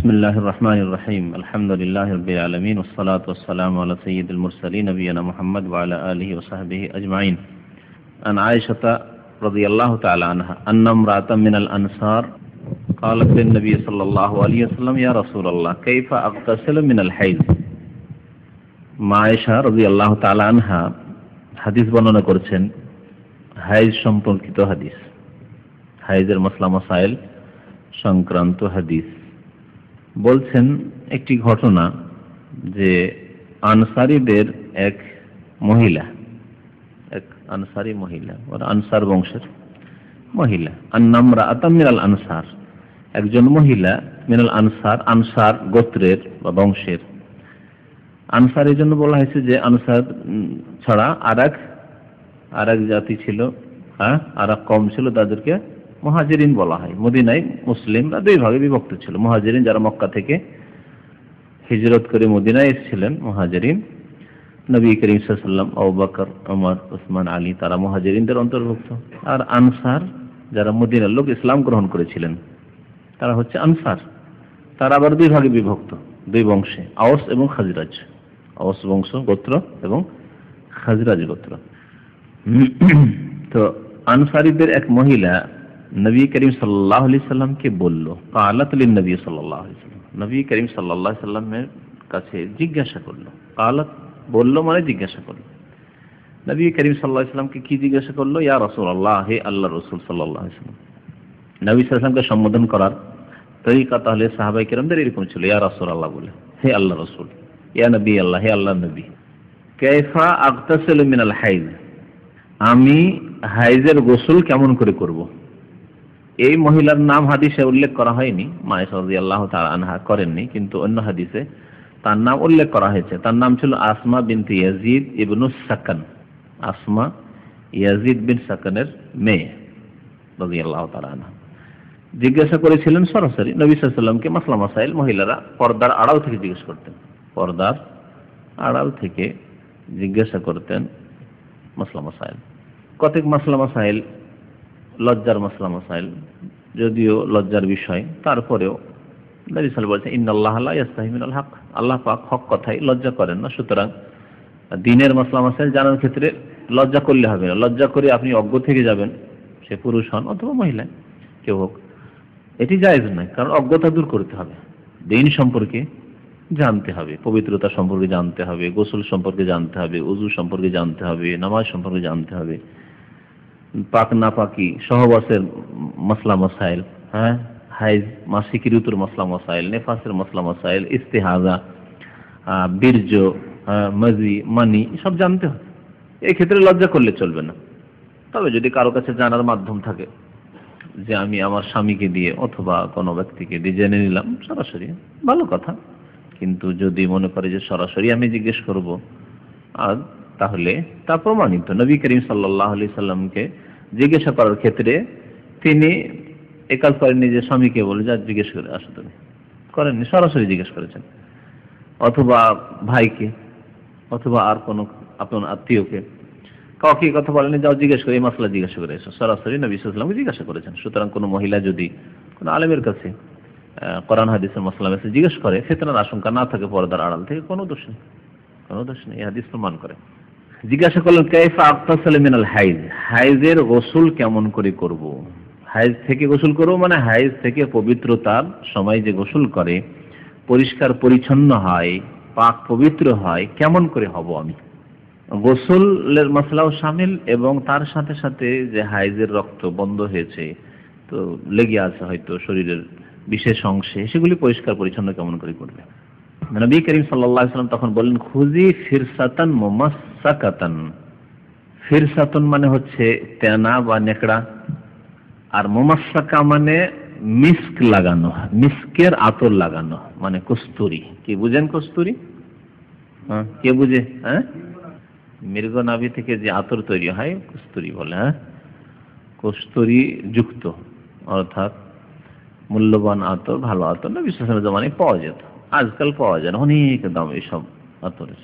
বিসমিল্লাহির রহমানির রহিম আলহামদুলিল্লাহি রাব্বিল আলামিন ওয়াস সালাতু ওয়াস সালামু আলা সাইয়্যিদিল মুরসালিন নবিয়িনা মুহাম্মদ ওয়া আলা আলিহি ওয়া সাহবিহি আজমাইন। আন আয়েশা রাদিয়াল্লাহু তাআলা আনহা আন্না ইমরাআতান মিনাল আনসার قالت للنبي صلى الله عليه وسلم يا رسول الله كيف اغتسل من الحيض। মা আয়েশা রাদিয়াল্লাহু তাআলা আনহা হাদিস বর্ণনা করেছেন, হাইজ সম্পর্কিত হাদিস, হাইজের মাসলা মাসাইল সংক্রান্ত হাদিস। বলছেন একটি ঘটনা যে আনসারীদের এক আনসারী মহিলা, ওরা আনসার বংশের মহিলা, আন্নামরাআতাম মিনাল আনসার, একজন মহিলা মিনাল আনসার, আনসার গোত্রের বা বংশের। আনসার এই জন্য বলা হয়েছে যে আনসার ছাড়া আর এক জাতি ছিল, আর এক কওম ছিল, তাদেরকে মুহাজিরিন বলা হয়। মদিনায় মুসলিমরা দুই ভাগে বিভক্ত ছিল। মুহাজিরিন যারা মক্কা থেকে হিজরত করে মদিনায় এসেছিলেন, মুহাজিরিন। নবী করিম সাল্লাল্লাহু আলাইহি ওয়াসাল্লাম, আবু বকর, ওমর, ওসমান, আলী তারা মুহাজিরিনদের অন্তর্ভুক্ত। আর আনসার যারা মদিনার লোক ইসলাম গ্রহণ করেছিলেন তারা হচ্ছে আনসার। তারা আবার দুই ভাগে বিভক্ত, দুই বংশে, আওস এবং খাজরাজ। আওস বংশ গোত্র এবং খাজরাজ গোত্র। তো আনসারীদের এক মহিলা নবী করিম সাল্লাল্লাহু আলাইহি সাল্লামকে বলল, কালাত লিন নবী সাল্লাল্লাহু আলাইহি সাল্লাম, নবী করিম সাল্লাল্লাহু আলাইহি সাল্লামের কাছে জিজ্ঞাসা করলো। কালাত বলল মানে জিজ্ঞাসা করলো। নবী করিম সাল্লাল্লাহু আলাইহি সাল্লামকে কি জিজ্ঞাসা করলো? ইয়া রাসূলুল্লাহ, হে আল্লাহর রাসূল সাল্লাল্লাহু আলাইহি সাল্লাম। নবী সাল্লাল্লাহু আলাইহি সাল্লামকে সম্বোধন করার তরিকা তাহলে সাহাবায়ে কেরামদের এরকম ছিল, ইয়া রাসূলুল্লাহ বলে, হে আল্লাহর রাসূল, ইয়া নবী আল্লাহ, হে আল্লাহর নবী। কাইফা আগতাসিলু মিনাল হাইজ, আমি হাইজের গোসল কেমন করে করব? এই মহিলার নাম হাদিসে উল্লেখ করা হয়নি, মা আয়েশা রাদিয়াল্লাহু তাআলা আনহা করেননি, কিন্তু অন্য হাদিসে তার নাম উল্লেখ করা হয়েছে। তার নাম ছিল Asma binte Yazid ibnu Sakan, Asma Yazid bin সাকানের মেয়ে রাদিয়াল্লাহু তাআলা আনহা। জিজ্ঞাসা করেছিলেন সরাসরি নবী সাল্লাল্লাহু আলাইহি ওয়াসাল্লামকে মাসলা মাসাইল। মহিলারা পর্দার আড়াল থেকে জিজ্ঞেস করতেন, পর্দার আড়াল থেকে জিজ্ঞাসা করতেন মাসলা মাসাইল। কতক মাসলা মাসাইল লজ্জার মাসলা মাসাইল, যদিও লজ্জার বিষয়, তারপরেও নবী সাল্লাল্লাহু আলাইহি ওয়াসাল্লাম বলেছেন ইন্নাল্লাহা লা ইয়াস্তাহি মিনাল হক, আল্লাহ পাক হক কথাই লজ্জা করেন না। সুতরাং দ্বীনের মাসলা মাসাইল জানার ক্ষেত্রে লজ্জা করলে হবে না। লজ্জা করে আপনি অজ্ঞ থেকে যাবেন, সে পুরুষ হন অথবা মহিলা কেউ হোক, এটি জায়েজ নয়। কারণ অজ্ঞতা দূর করতে হবে, দ্বীন সম্পর্কে জানতে হবে, পবিত্রতা সম্পর্কে জানতে হবে, গোসল সম্পর্কে জানতে হবে, ওযু সম্পর্কে জানতে হবে, নামাজ সম্পর্কে জানতে হবে, পাক না পাকি, সহবাসের মাসলা মাসাইল, হাইজ মাসিক ঋতুর মাসলা মাসাইল, নেফাসের মাসলা মাসাইল, ইস্তেহাজা, বীর্য, মাজি, মানি, সব জানতে হবে। এই ক্ষেত্রে লজ্জা করলে চলবে না। তবে যদি কারো কাছে জানার মাধ্যম থাকে, যে আমি আমার স্বামীকে দিয়ে অথবা কোনো ব্যক্তিকে দিয়ে জেনে নিলাম সরাসরি, ভালো কথা। কিন্তু যদি মনে করে যে সরাসরি আমি জিজ্ঞেস করব, আর তাহলে তা প্রমাণিত। নবী করিম সাল্লাল্লাহু আলাইহি সাল্লামকে জিজ্ঞাসা করার ক্ষেত্রে তিনি এই কাজ করেননি যে স্বামীকে বলে যা জিজ্ঞেস করে আসো, তুমি করেননি, সরাসরি জিজ্ঞেস করেছেন। অথবা ভাইকে, অথবা আর কোনো আপনার আত্মীয়কে, কাউকে কথা বলেনি যাও জিজ্ঞেস করে, এই মাসলা জিজ্ঞাসা করে এসো। সরাসরি নবী সাল্লাল্লাহু আলাইহি ওয়াসাল্লামকে জিজ্ঞাসা করেছেন। সুতরাং কোনো মহিলা যদি কোনো আলেমের কাছে কোরআন হাদিসের মাসলা মেসে জিজ্ঞেস করে, ফিতনার আশঙ্কা না থাকে পর্দার আড়াল থেকে, কোনো দোষ নেই, কোনো দোষ নেই। এই হাদিস প্রমাণ করে। জিজ্ঞাসা করলেন কাইফা আগতাসিলু মিনাল হাইজ, হাইজের গোসল কেমন করে করব? হাইজ থেকে গোসল করব মানে হাইজ থেকে পবিত্রতার সময় যে গোসল করে পরিষ্কার পরিচ্ছন্ন হয়, পাক পবিত্র হয়, কেমন করে হব আমি? গোসলের মাসলাও শামিল, এবং তার সাথে সাথে যে হাইজের রক্ত বন্ধ হয়েছে, তো লেগে আছে হয়তো শরীরের বিশেষ অংশে, সেগুলি পরিষ্কার পরিচ্ছন্ন কেমন করে করবে? নবী করিম সাল্লাল্লাহু আলাইহি ওয়াসাল্লাম তখন বললেন, খুজি ফিরসাতান মুমাসসাকাতান। ফিরসাতুন মানে হচ্ছে তেনা বা নেকড়া, আর মুমাসসাকা মানে মিস্ক লাগানো, মিস্কের আতর লাগানো, মানে কস্তুরি। কি বুঝেন কস্তুরি? কে বুঝে? মৃগ নাভি থেকে যে আতর তৈরি হয় কস্তুরি বলে। কস্তুরি যুক্ত, অর্থাৎ মূল্যবান আতর, ভালো আতর নবী সাল্লাল্লাহু আলাইহি ওয়াসাল্লামের জামানায় পাওয়া যেত। আজকাল পাওয়া যায় না, অনেক দাম এইসব আতরের।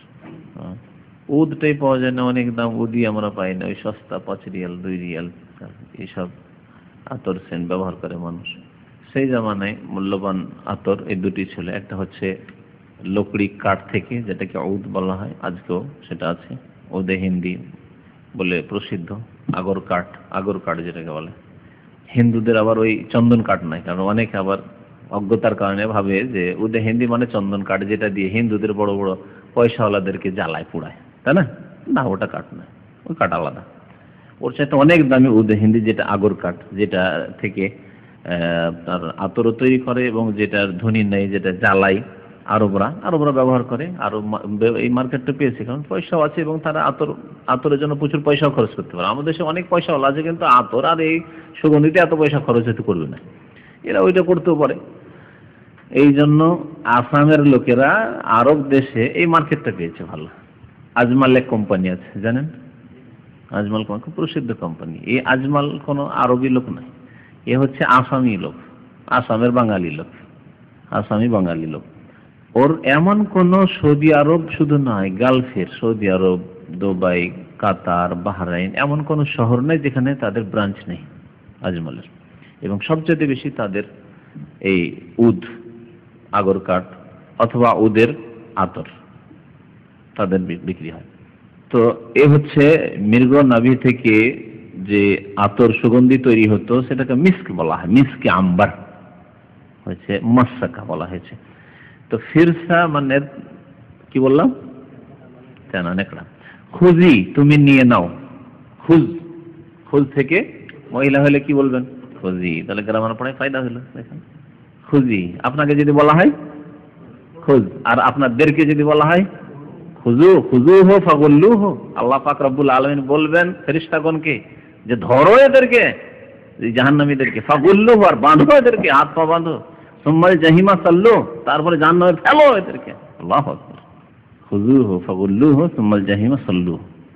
উদটাই পাওয়া যায় না, অনেক দাম। উদি আমরা পাই না, ওই সস্তা 5 রিয়াল 2 রিয়াল এইসব আতর সেন্ট ব্যবহার করে মানুষ। সেই জামানায় মূল্যবান আতর এই দুটি ছিল। একটা হচ্ছে লকড়ি কাঠ থেকে, যেটাকে ঔদ বলা হয়, আজকেও সেটা আছে, ওদে হিন্দি বলে প্রসিদ্ধ। আগর কাঠ যেটাকে বলে। হিন্দুদের আবার ওই চন্দন কাঠ নাই, কারণ অনেকে আবার অজ্ঞতার কারণে ভাবে যে উদে হিন্দি মানে চন্দন কাঠ, যেটা দিয়ে হিন্দুদের বড় বড় পয়সাওয়ালাদেরকে জ্বালায় পুড়ায়, তাই না? না, ওটা কাঠ নয়, ওই কাঠ আলাদা। ওর সাথে অনেক দামি উদে হিন্দি, যেটা আগর কাঠ, যেটা থেকে তার আতরও তৈরি করে এবং যেটার ধ্বনি নেই, যেটা জ্বালাই আরবরা ব্যবহার করে। এই মার্কেটটা পেয়েছে কারণ পয়সাও আছে এবং তারা আতরের জন্য প্রচুর পয়সাও খরচ করতে পারে। আমাদের দেশে অনেক পয়সাওয়ালা আছে, কিন্তু আতর আর এই সুগন্ধিতে এত পয়সা খরচ হতে করবে না, এরা ওইটা করতেও পারে। এই জন্য আসামের লোকেরা আরব দেশে এই মার্কেটটা পেয়েছে ভালো। আজমাল এক কোম্পানি আছে, জানেন? আজমাল খুব প্রসিদ্ধ কোম্পানি। এই আজমাল কোনো আরবি লোক নয়, এ হচ্ছে আসামি লোক, আসামের বাঙালি লোক, আসামি বাঙালি লোক। ওর এমন কোন সৌদি আরব শুধু নয়, গালফের Saudi Arab, Dubai, Qatar, Bahrain, এমন কোন শহর নেই যেখানে তাদের ব্রাঞ্চ নেই আজমালের। এবং সবচেয়ে বেশি তাদের এই আগর কাঠ অথবা উদের আতর তাদের বিক্রি হয়। তো এ হচ্ছে মৃগ নাভি থেকে যে আতর সুগন্ধি তৈরি হতো সেটাকে মিস্ক বলা হয়, মিস্কে আম্বার হয়েছে, মাসাকা বলা হয়েছে। তো ফিরসা মানে কি বললাম? নেকড়া। খুজি, তুমি নিয়ে নাও। খুজ থেকে মহিলা হলে কি বলবেন? খুজি। তাহলে গ্রামার পড়ায় ফায়দা হলো। দেখেন, খুজি আপনাকে যদি বলা হয় খুজ, আর আপনাদেরকে যদি বলা হয় খুজু হো ফাগুল্লু হো, আল্লাহ পাক রব্বুল আলামিন বলবেন ফেরেশতাগণকে যে ধরো এদেরকে, জাহান্নামীদেরকে, ফাগুল্লু হো, আর বাঁধো এদেরকে, হাত পা বাঁধো, সুম্মাল জাহিমা সাল্লু, তারপরে জাহান্নামে ফেলো এদেরকে। আল্লাহু আকবার। খুজু হো ফাগুল্লু হো সুম্মাল জাহিমা সাল্লু।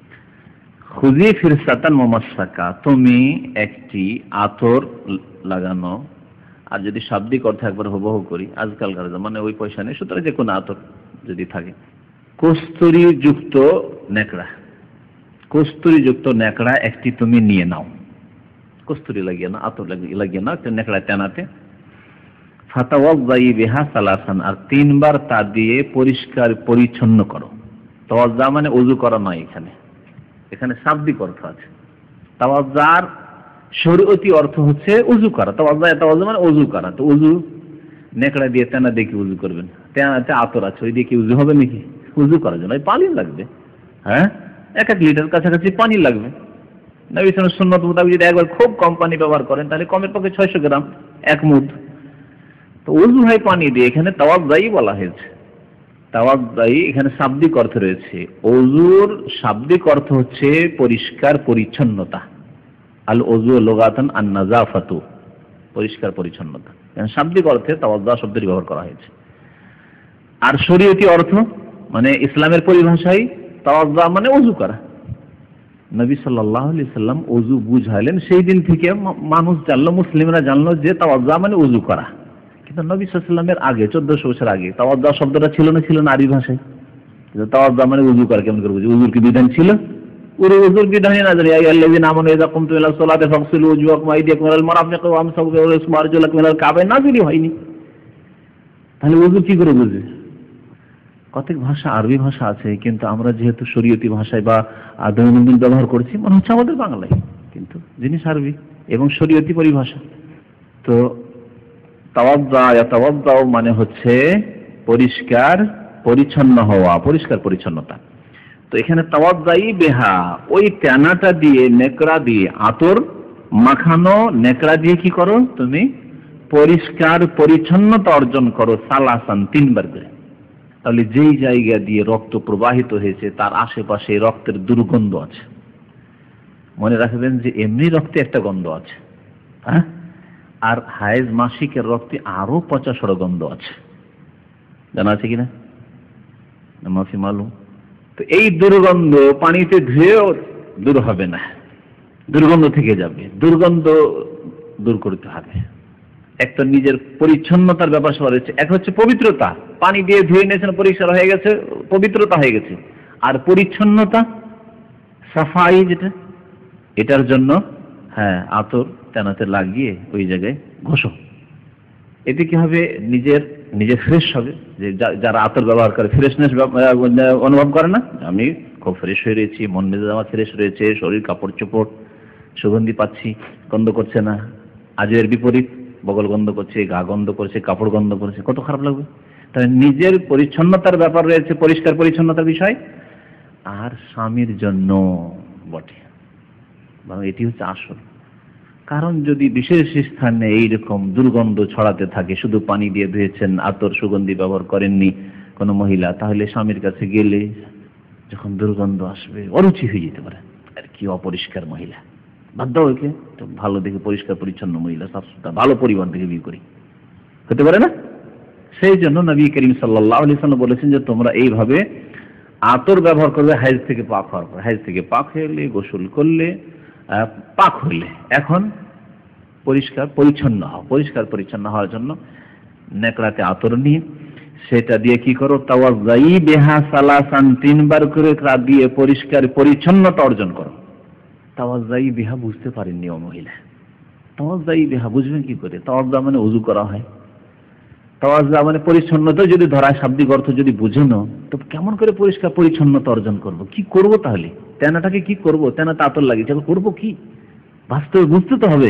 খুজি ফিরসাতান মুমাসসাকা, তুমি একটি আতর লাগানো। আর যদি শাব্দিক অর্থ একবার হুবহু করি, আজকালকার জামানে ওই পয়সা নেই, সুতরাং যে কোনো আতর যদি থাকে, কস্তুরীযুক্ত নেকড়া, কস্তুরীযুক্ত নেকড়া একটি তুমি নিয়ে নাও। কস্তুরি লাগিয়ে না, আতর লাগিয়ে নাও একটা নেকড়া টানাতে। ফাতাওয়াজ্জাই বিহা সালাসান, আর 3 বার তা দিয়ে পরিষ্কার পরিচ্ছন্ন করো। তাওয়াজ্জা মানে ওযু করা নয়, এখানে শাব্দিক অর্থ আছে। তাওয়াজ্জার শরীয়তি অর্থ হচ্ছে ওযু করা। তাওয়াজ্জা মানে ওযু করা। তো ওযু নেকড়া দিয়ে টানা দিয়ে কি ওযু করবেন? টানাতে আতর আছে, ওই দিয়ে কি ওযু হবে নাকি? ওযু করার জন্য পানি লাগবে, হ্যাঁ, 1 লিটার কাছাকাছি পানি লাগবে। নবী সাল্লাল্লাহু আলাইহি ওয়াসাল্লাম সুন্নাত মোতাবেক যদি একবার খুব কম পানি ব্যবহার করেন তাহলে কমের পক্ষে 600 গ্রাম, 1 মুদ। তো ওযু হয় পানি দিয়ে। এখানে তাওয়াজ্জাই বলা হয়েছে। তাওয়াজ্জাই এখানে শাব্দিক অর্থ রয়েছে। ওযুর শাব্দিক অর্থ হচ্ছে পরিষ্কার পরিচ্ছন্নতা। আল ওযু লুগাতান আন নাযাফাতু, পরিষ্কার পরিচ্ছন্নতা। এখানে শাব্দিক অর্থে তাওয়াজ্জা শব্দটি ব্যবহার করা হয়েছে। আর শরীয়তি অর্থ মানে ইসলামের পরিভাষায় তাওয়াজ্জা মানে ওযু করা। নবী সাল্লাল্লাহু আলাইহি সাল্লাম ওযু বুঝাইলেন, সেই দিন থেকে মানুষ জানলো, মুসলিমরা জানলো যে তাওয়াজ্জা মানে ওযু করা। কিন্তু নবী সাল্লাল্লাহু আলাইহি সাল্লামের আগে 1400 বছর আগে তাওয়াজ্জা শব্দটা ছিল না আরবি ভাষায়। তাওয়াজ্জা মানে ওযু করা, কেমন করে বুঝি? ওযুর কি বিধান ছিল? পুরো ওযুর বিধানই না জানি। আইয়াল্লাযিনা আমানু ইযা কুমতুম ইলা সালাতি ফাগসিলু ওজুহাকুম ওয়া আইদিয়াকুম ইলাল মারাফিকি ওয়ামসাহু বিরুউসিকুম ওয়া আরজুলাকুম ইলাল কাবাইন নাযিলই হয়নি। তাহলে ওযু কি করে বুঝবে? কতক ভাষা আরবি ভাষা আছে, কিন্তু আমরা যেহেতু শরীয়তি ভাষায় বা দৈনন্দিন ব্যবহার করছি, মনে হচ্ছে আমাদের বাংলায়, কিন্তু জিনিস আরবি এবং শরীয়তি পরিভাষা। তো তাওয়াজ্জা মানে হচ্ছে পরিষ্কার পরিচ্ছন্ন হওয়া, পরিষ্কার পরিচ্ছন্নতা। তো এখানে তাওয়াজ্জাই বিহা, ওই টানাটা দিয়ে, নেকড়া দিয়ে আতর মাখানো নেকড়া দিয়ে কি করো? তুমি পরিষ্কার পরিচ্ছন্নতা অর্জন করো। সালাসান, 3 বার করে। তাহলে যেই জায়গা দিয়ে রক্ত প্রবাহিত হয়েছে তার আশেপাশে রক্তের দুর্গন্ধ আছে। মনে রাখবেন যে এমনি রক্তে একটা গন্ধ আছে, হ্যাঁ, আর হায়েজ মাসিকের রক্তে আরো 50 গন্ধ আছে। জানা আছে কিনা? মাফি মালুম। তো এই দুর্গন্ধ পানিতে ধুয়েও দূর হবে না, দুর্গন্ধ থেকে যাবে। দুর্গন্ধ দূর করতে হবে। একটা নিজের পরিচ্ছন্নতার ব্যাপার রয়েছে। এক হচ্ছে পবিত্রতা, পানি দিয়ে ধুয়ে নিয়েছেন, পরিষ্কার হয়ে গেছে, পবিত্রতা হয়ে গেছে। আর পরিচ্ছন্নতা, সাফাই, যেটা, এটার জন্য হ্যাঁ আতর টানাতে লাগিয়ে ওই জায়গায় ঘষো, এতে কি হবে, নিজে ফ্রেশ হবে। যে যারা আতর ব্যবহার করে ফ্রেশনেস অনুভব করে না, আমি খুব ফ্রেশ হয়ে রয়েছি, মন মেজাজ আমার ফ্রেশ রয়েছে, শরীর কাপড় চোপড় সুগন্ধি পাচ্ছি, গন্ধ করছে না। আজ এর বিপরীত, বগল গন্ধ করছে, গা গন্ধ করছে, কাপড় গন্ধ করছে, কত খারাপ লাগবে। তাহলে নিজের পরিচ্ছন্নতার ব্যাপার রয়েছে, পরিষ্কার পরিচ্ছন্নতার বিষয়, আর স্বামীর জন্য বটে, এটি হচ্ছে আসল। কারণ যদি বিশেষ স্থানে এইরকম দুর্গন্ধ ছড়াতে থাকে, শুধু পানি দিয়ে ধুয়েছেন, আতর সুগন্ধি ব্যবহার করেননি কোনো মহিলা, তাহলে স্বামীর কাছে গেলে যখন দুর্গন্ধ আসবে অরুচি হয়ে যেতে পারে। আর কি অপরিষ্কার মহিলা, বাধ্য হয়েছে তো ভালো দেখে পরিষ্কার পরিচ্ছন্ন মহিলা, সাফসুতরা ভালো পরিবার থেকে বিয়ে করি, হতে পারে না। সেই জন্য নবী করিম সাল্লাল্লাহু আলাইহি ওয়াসাল্লাম বলেছেন যে তোমরা এইভাবে আতর ব্যবহার করবে হাইজ থেকে পাক হওয়ার পর। হাইজ থেকে পাক হলে, গোসল করলে, পাক হলে এখন পরিষ্কার পরিচ্ছন্ন হও। পরিষ্কার পরিচ্ছন্ন হওয়ার জন্য নেকড়াতে আতর নিয়ে সেটা দিয়ে কি করো, তাওয়াজ্জাই বিহা সালাসান, 3 বার করে দিয়ে পরিষ্কার পরিচ্ছন্নতা অর্জন করো। তাওয়াজ্জাই বিহা বুঝতে পারেননি ও মহিলা, তাওয়াজ্জাই বিহা বুঝবেন কি করে? তাওয়াজ্জা মানে ওযু করা হয়, তাওয়াজ্জা মানে পরিচ্ছন্নতা যদি ধরায়, শাব্দিক অর্থ যদি বুঝে নাও, তো কেমন করে পরিষ্কার পরিচ্ছন্নতা অর্জন করব? কি করব তাহলে? তেনাটাকে কি করব? তেনাতে আতর লাগিয়েছে, করবো কি? বাস্তবে বুঝতে তো হবে,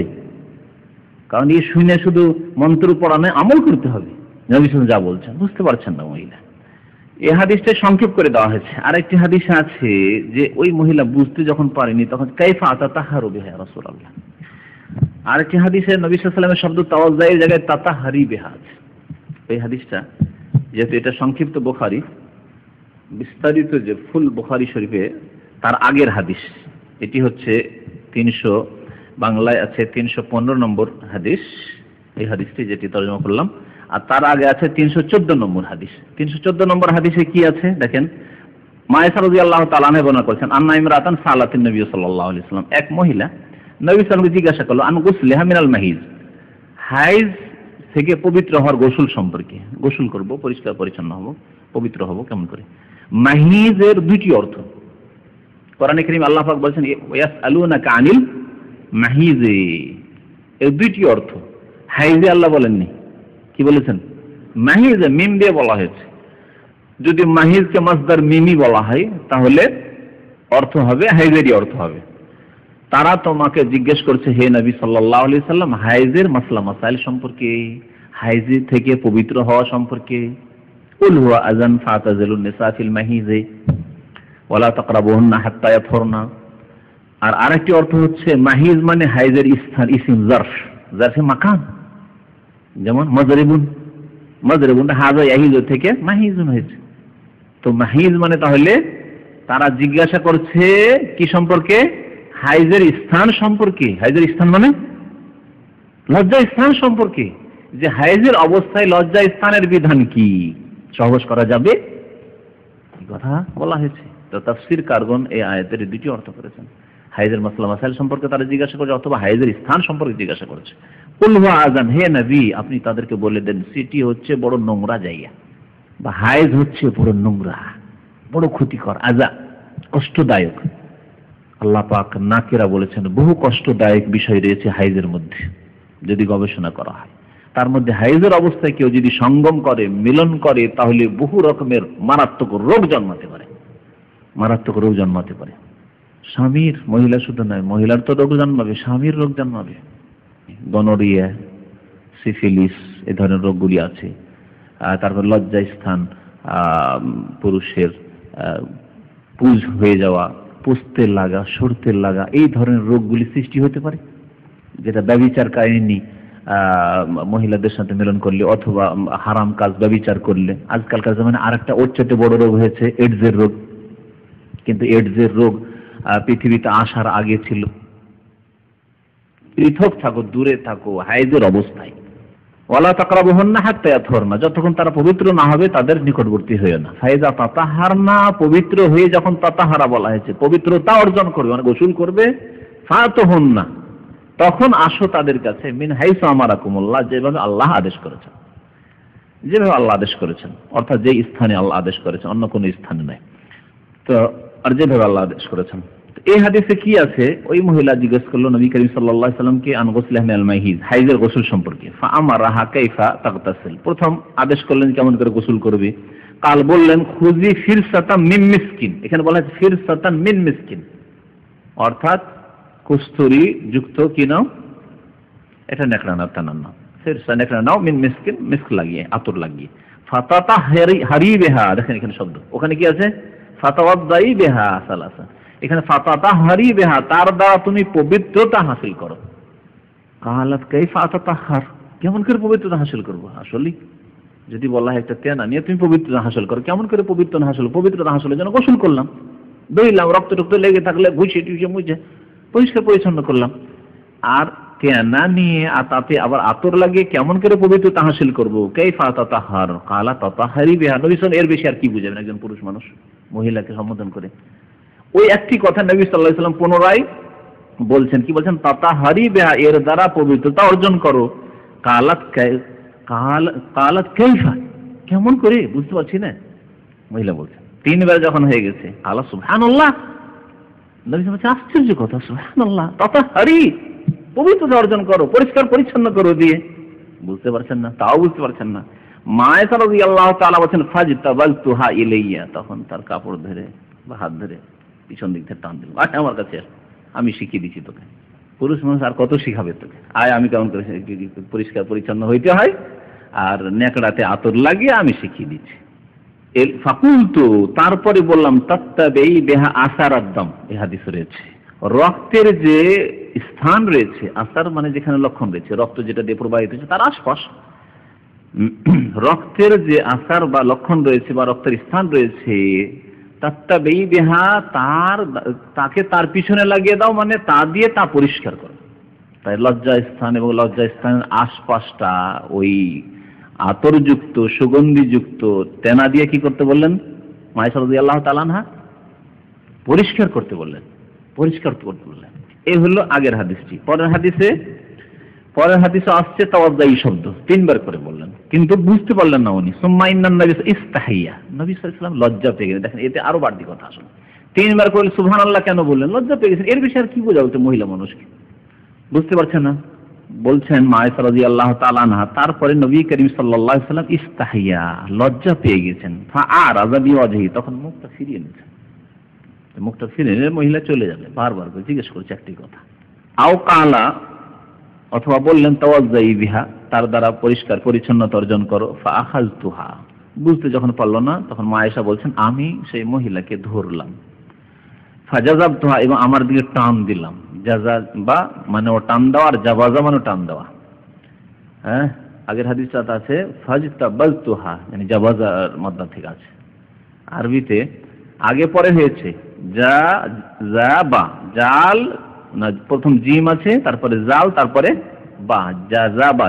কারণ এই শুনে শুধু মন্ত্র পড়া নয়, আমল করতে হবে। নবী সাল্লাল্লাহু আলাইহি ওয়াসাল্লাম যা বলছেন বুঝতে পারছেন না মহিলা। এই হাদিসটা সংক্ষেপ করে দেওয়া হয়েছে। আরেকটি হাদিস আছে যে ওই মহিলা বুঝতে যখন পারেনি তখন কাইফা তাতাহারু বিহা ইয়া রাসূলুল্লাহ। আরেকটি হাদিসে নবী সাল্লাল্লাহু আলাইহি ওয়াসাল্লামের শব্দ তাওয়াজ্জায়ের জায়গায় তাতাহারি বিহা আছে। এই হাদিসটা যেহেতু এটা সংক্ষিপ্ত বুখারী, বিস্তারিত যে ফুল বুখারী শরীফে তার আগের হাদিস, এটি হচ্ছে 300 বাংলায় আছে 315 নম্বর হাদিস, এই হাদিসটি যেটি তরজমা করলাম। আর তার আগে আছে 314 নম্বর হাদিস। 314 নম্বর হাদিসে কি আছে দেখেন, মায়েশা রাদিয়াল্লাহু তাআলা আনহা বর্ণনা করেছেন, আন্না ইমরাতান সালাতিন নবী সাল্লাল্লাহু আলাইহি ওয়াসাল্লাম, এক মহিলা নবী সাল্লাল্লাহু আলাইহি ওয়াসাল্লামকে জিজ্ঞাসা করলো আন গুসলিহা মিনাল মাহিজ, হাইজ থেকে পবিত্র হওয়ার গোসল সম্পর্কে। গোসল করব, পরিষ্কার পরিচ্ছন্ন হব, পবিত্র হব কেমন করে? মাহিজের দুটি অর্থ কোরআনে কারীম আল্লাহ পাক বলেছেন ইয়াসআলুনাকা আনিল মাহিজে, এর দুটি অর্থ। হাইজে আল্লাহ বলেননি, কি বলেছেন? মাহিজে, মিম দিয়ে বলা হয়েছে। যদি মাহিজকে মাসদার মিমি বলা হয় তাহলে অর্থ হবে হাইজেরই অর্থ হবে। তারা তোমাকে জিজ্ঞেস করছে হে নবী সাল্লাল্লাহু আলাইহি ওয়াসাল্লাম, হাইজের মাসলা মাসাইল সম্পর্কে, হাইজ থেকে পবিত্র হওয়া সম্পর্কে। কুল হুয়া আযান ফাতাজিলুন নিসা ফিল মাহিজে ওয়ালা তাকরাবুহুন্না হাত্তা ইয়াতহুরনা। আর আরেকটি অর্থ হচ্ছে মাহিজ মানে হাইজের স্থান, ইসম জারফ, জারফে মাকান, যেমন মাজরিবুন, মাজরিবুন হাযা ইয়াহিজু থেকে মাহিজুন হয়েছে। তো মাহিজ মানে তাহলে তারা জিজ্ঞাসা করছে কি সম্পর্কে? হাইজের স্থান সম্পর্কে। হাইজের স্থান মানে লজ্জা স্থান সম্পর্কে, যে হাইজের অবস্থায় লজ্জা স্থানের বিধান কি, সহজ করা যাবে, এই কথা বলা হয়েছে। তো তাফসীর কারগণ এই আয়াতের দুটি অর্থ করেছেন। হাইজের মাসলা মাসাইল সম্পর্কে তারা জিজ্ঞাসা করছে, অথবা হাইজের স্থান সম্পর্কে জিজ্ঞাসা করছে। কুল হুয়া আযান, হে নবী আপনি তাদেরকে বলে দেন সেটি হচ্ছে বড় নোংরা জায়গা, বা হাইজ হচ্ছে বড় নোংরা, বড় ক্ষতিকর, আযা কষ্টদায়ক। আল্লাহ পাক নাকিরা বলেছেন বহু কষ্টদায়ক বিষয় রয়েছে হাইজের মধ্যে, যদি গবেষণা করা হয়। তার মধ্যে হাইজের অবস্থায় কেউ যদি সঙ্গম করে, মিলন করে, তাহলে বহু রকমের মারাত্মক রোগ জন্মাতে পারে, মারাত্মক রোগ জন্মাতে পারে। স্বামীর, মহিলা শুধু নয়, মহিলার তো রোগ জন্মাবে, স্বামীর রোগ জন্মাবে। গনোরিয়া, সিফিলিস, এই ধরনের রোগগুলি আছে। তারপর লজ্জা স্থান, পুরুষের পুজ হয়ে যাওয়া, পুষতে লাগা, সরতে লাগা, এই ধরনের রোগগুলি সৃষ্টি হতে পারে, যেটা ব্যভিচার কাহিনী, মহিলাদের সাথে মিলন করলে অথবা হারাম কাজ ব্যভিচার করলে। আজকালকার জামানায় আরেকটা ওর চাইতে বড় রোগ হয়েছে এইডসের রোগ। কিন্তু এইডসের রোগ পৃথিবীতে আসার আগে ছিল। পৃথক থাকো, দূরে থাকো হাইজের অবস্থায়। ওয়ালা তাকরাবুহুন্না হাত্তা ইয়াতহুরনা, যতক্ষণ তারা পবিত্র না হবে তাদের নিকটবর্তী হইও না। ফাইজা তাতাহারনা, পবিত্র হয়ে যখন তাতাহারা বলা হয়েছে, পবিত্রতা অর্জন করবে মানে গোসল করবে, ফাতুহুন্না তখন আসো তাদের কাছে, মিন হাইসু আমারাকুমুল্লাহ, যেভাবে আল্লাহ আদেশ করেছেন, যেভাবে আল্লাহ আদেশ করেছেন, অর্থাৎ যে স্থানে আল্লাহ আদেশ করেছেন, অন্য কোনো স্থানে নাই। তো আর যেভাবে আল্লাহ আদেশ করেছেন এই হাদিসে কি আছে? ওই মহিলা জিজ্ঞেস করলো নবী করিম সাল্লাল্লাহু আলাইহি সাল্লামকে আন গুসলিহি মিনাল মাহিজ, হাইজের গোসল সম্পর্কে। ফাআমারাহা কাইফা তাগতাসিল, প্রথম আদেশ করলেন কেমন করে গোসল করবে। কাল বললেন খুজি ফিরসাতাম মিন মিসকিন, এখানে বলা আছে ফিরসাতান মিন মিসকিন, অর্থাৎ কস্তুরী যুক্ত কি নাও, এটা নেকড়া না, তানার নাও, ফিরসা নেকড়া নাও, মিন মিসকিন মিস্ক লাগিয়ে, আতর লাগিয়ে। ফাতাতা হারিবেহা, দেখেন এখানে শব্দ, ওখানে কি আছে ফাতাওয়াদ্দাই বিহা সালাসা, এখানে ফাতাতা হারিবেহা, তার দ্বারা তুমি পবিত্রতা হাসিল করো। কালাত কাইফা তাতাহার, কেমন করে পবিত্রতা হাসিল করব? আসলে যদি বলা হয় একটা তেনা নিয়ে তুমি পবিত্রতা হাসিল করো, কেমন করে পবিত্রতা হাসিল? পবিত্রতা হাসিলের জন্য গোসল করলাম, ধুইলাম, রক্ত টক্ত লেগে থাকলে ঘুষে টুষে মুছে পরিষ্কার পরিচ্ছন্ন করলাম। আর তেনা নিয়ে আর তাতে আবার আতর লাগিয়ে কেমন করে পবিত্রতা হাসিল করবো? কাইফা তাতাহার, কালা তাতাহারি বিহা। নবী সাল্লাল্লাহু, এর বেশি আর কি বুঝাবেন একজন পুরুষ মানুষ মহিলাকে সম্বোধন করে? ওই একটি কথা নবী সাল্লাল্লাহু আলাইহি ওয়াসাল্লাম পুনরায় বলছেন, কি বলছেন? তাতাহারি বিহা, এর দ্বারা পবিত্রতা অর্জন করো। কালাত কাইফা, কেমন করে? বুঝতে পারছি না, মহিলা বলছে। তিনবার যখন হয়ে গেছে, কালা সুবহানাল্লাহ, নবী বলছেন আশ্চর্য কথা, সুবহানাল্লাহ, তাতাহারি, পবিত্রতা অর্জন করো, পরিষ্কার পরিচ্ছন্ন করো দিয়ে। বুঝতে পারছেন না, তাও বুঝতে পারছেন না। মা আয়েশা রাদিয়াল্লাহু তাআলা বলেন ফাজতাবালতুহা ইলাইয়া, তখন তার কাপড় ধরে বা হাত ধরে পিছন দিক থেকে টান দিল, আয় আমার কাছে, আমি শিখিয়ে দিচ্ছি তোকে। পুরুষ মানুষ আর কত শিখাবে তোকে, আয় আমি কেমন করে পরিষ্কার পরিচ্ছন্ন হইতে হয় আর নেকড়াতে আতর লাগিয়ে আমি শিখিয়ে দিচ্ছি। ফাকুলতু, তারপরে বললাম, তাত্তাবেই বিহা আসারাদ্দাম, এই হাদিসে রয়েছে রক্তের যে স্থান রয়েছে, আসার মানে যেখানে লক্ষণ রয়েছে, রক্ত যেটা দিয়ে প্রবাহিত হচ্ছে তার আশপাশ রক্তের যে আসার বা লক্ষণ রয়েছে বা রক্তের স্থান রয়েছে, তাত্তাবেই বিহা, তাকে তার পিছনে লাগিয়ে দাও, মানে তা দিয়ে তা পরিষ্কার করো। তাই লজ্জা স্থান এবং লজ্জা স্থানের আশপাশটা ওই আতরযুক্ত সুগন্ধিযুক্ত তেনা দিয়ে কি করতে বললেন? মা আয়েশা রাদিয়াল্লাহু তাআলা আনহা পরিষ্কার করতে বললেন, পরিষ্কার করতে বললেন। এই হলো আগের হাদিসটি। পরের হাদিসে আসছে তাওয়াজ্জাই শব্দ, তিনবার করে বললেন, কিন্তু বুঝতে পারলেন না উনি। সুম্মা ইন্নান নবী ইস্তাহিয়া, নবী সাল্লাল্লাহু আলাইহি ওয়াসাল্লাম লজ্জা পেয়ে গেলেন। দেখেন এতে আরো বাড়তি কথা আসলে, তিনবার করে সুবহানাল্লাহ কেন বললেন? লজ্জা পেয়ে গেছেন, এর বিষয়ে আর কি বোঝাবো তো মহিলা মানুষকে? বুঝতে পারছেন না? বলছেন মা আয়েশা রাদিয়াল্লাহু তাআলা আনহা, তারপরে নবী করিম সাল্লাল্লাহু আলাইহি ওয়াসাল্লাম ইস্তাহিয়া, লজ্জা পেয়ে গেছেন। ফাআরাযা বিওয়াজহি, তখন মুখটা ফিরিয়ে নিয়েছেন, মুখটা ফিরিয়ে নিয়ে মহিলা চলে যাবে, বারবার করে জিজ্ঞেস করছে একটি কথা। আও কালা, অথবা বললেন তাওয়াজ্জাই বিহা, তার দ্বারা পরিষ্কার পরিচ্ছন্নতা অর্জন করো। ফাআখাযতুহা, বুঝতে যখন পারল না তখন মা আয়েশা বলছেন আমি সেই মহিলাকে ধরলাম। ফাজাযাবতুহা, এবং আমার দিকে টান দিলাম। জাযা বা মানে ও টান দেওয়া, আর জাবাজা মানে টান দেওয়া। হ্যাঁ, আগের হাদিসটাতে আছে ফাজতাবালতুহা, মানে জাবাজার মাদ্দা থেকে আছে। আরবিতে আগে পরে হয়েছে যা জাবা, জাল না, প্রথম জিম আছে, তারপরে জাল, তারপরে বা, জাযাবা,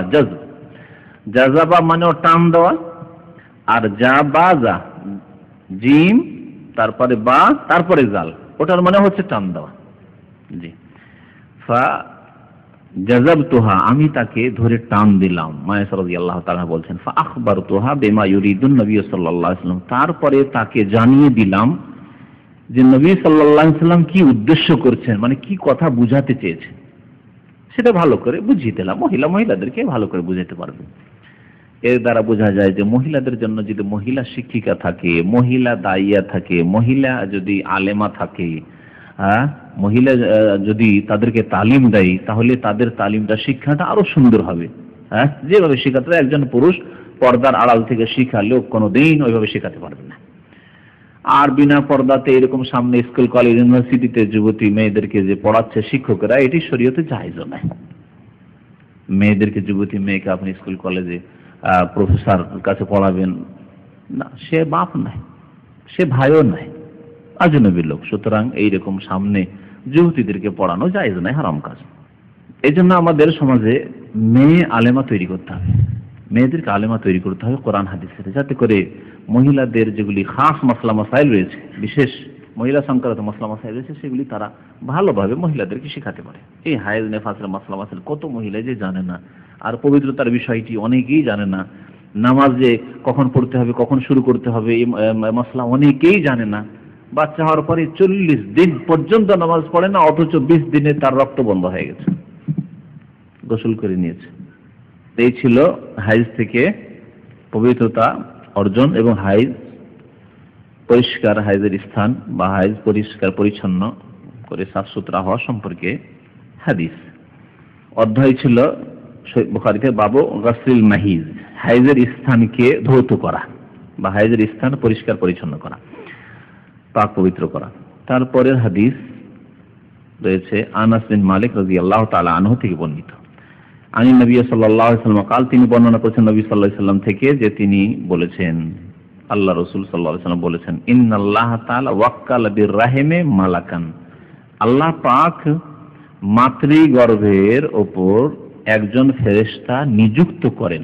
জাযাবা মানে টান দেওয়া, আর জাবাজা জিম তারপরে বা তারপরে জাল, ওটার মানে হচ্ছে টান দেওয়া। জি, ফা জাযাবতুহা, আমি তাকে ধরে টান দিলাম। মা আয়েশা রাদিয়াল্লাহু তাআলা বলছেন ফা আখবারতুহা বিমা ইউরিদুন নবী সাল্লাল্লাহু আলাইহি ওয়াসাল্লাম, তারপরে তাকে জানিয়ে দিলাম যে নবী সাল্লাল্লাহু আলাইহি ওয়াসাল্লাম কি উদ্দেশ্য করছেন, মানে কি কথা বুঝাতে চেয়েছেন, সেটা ভালো করে বুঝিয়ে দিলাম। মহিলাদেরকে ভালো করে বুঝাতে পারবে। এর দ্বারা বোঝা যায় যে মহিলাদের জন্য যদি মহিলা শিক্ষিকা থাকে, মহিলা দাইয়া থাকে, মহিলা যদি আলেমা থাকে, মহিলা যদি তাদেরকে তালিম দেয়, তাহলে তাদের তালিমটা, শিক্ষাটা আরো সুন্দর হবে। হ্যাঁ, যেভাবে শেখাতে একজন পুরুষ পর্দার আড়াল থেকে শিখালেও কোনোদিন ওইভাবে শেখাতে পারবে না। আর বিনা পর্দাতে এরকম সামনে স্কুল কলেজ ইউনিভার্সিটিতে যুবতী মেয়েদেরকে যে পড়াচ্ছে শিক্ষকরা, এটি শরীয়তে জায়েজ নয়। মেয়েদেরকে, যুবতী মেয়েকে আপনি স্কুল কলেজে প্রফেসর কাছে পড়াবেন না, সে বাপ নাই, সে ভাইও নাই, আজনবী লোক। সুতরাং এইরকম সামনে যুবতীদেরকে পড়ানো জায়েজ নয়, হারাম কাজ। এই জন্য আমাদের সমাজে মেয়ে আলেমা তৈরি করতে হবে, মেয়েদেরকে আলেমা তৈরি করতে হবে কোরআন হাদিসের, যাতে করে মহিলাদের যেগুলি খাস মাসলা মাসাইল রয়েছে, বিশেষ মহিলা সংক্রান্ত মাসলা মাসাইল রয়েছে, সেগুলি তারা ভালোভাবে মহিলাদেরকে শেখাতে পারে। এই হায়েজ নেফাসের মাসলা মাসাইল কত মহিলা যে জানে না, আর পবিত্রতার বিষয়টি অনেকেই জানে না। নামাজ যে কখন পড়তে হবে, কখন শুরু করতে হবে, এই মাসলা অনেকেই জানে না। বাচ্চা হওয়ার পরে 40 দিন পর্যন্ত নামাজ পড়ে না, অথচ 20 দিনে তার রক্ত বন্ধ হয়ে গেছে, গোসল করে নিয়েছে। এই ছিল হাইজ থেকে পবিত্রতা অর্জন এবং হাইজ পরিষ্কার, হাইজের স্থান বা হাইজ পরিষ্কার পরিচ্ছন্ন করে সাফ সুতরা হওয়া সম্পর্কে হাদিস। অধ্যায় ছিল বুখারীতে বাবু গাসলিল মাহিজ, হাইজের স্থানকে ধৌত করা বা হাইজের স্থান পরিষ্কার পরিচ্ছন্ন করা, পাক পবিত্র করা। তারপরের হাদিস রয়েছে আনাস বিন মালিক রাদিয়াল্লাহু তাআলা আনহু থেকে বর্ণিত। আনি নবী সাল্লাল্লাহু আলাইহি ওয়াসাল্লাম কাল, তিনি বর্ণনা করেছেন নবী সাল্লাল্লাহু আলাইহি ওয়াসাল্লাম থেকে যে তিনি বলেছেন, আল্লাহ রাসূল সাল্লাল্লাহু আলাইহি ওয়াসাল্লাম বলেছেন, ইন্নাল্লাহ তাআলা ওয়াক্কালা বির রাহিমে মালাকান, আল্লাহ পাক মাতৃগর্ভের ওপর একজন ফেরেশতা নিযুক্ত করেন।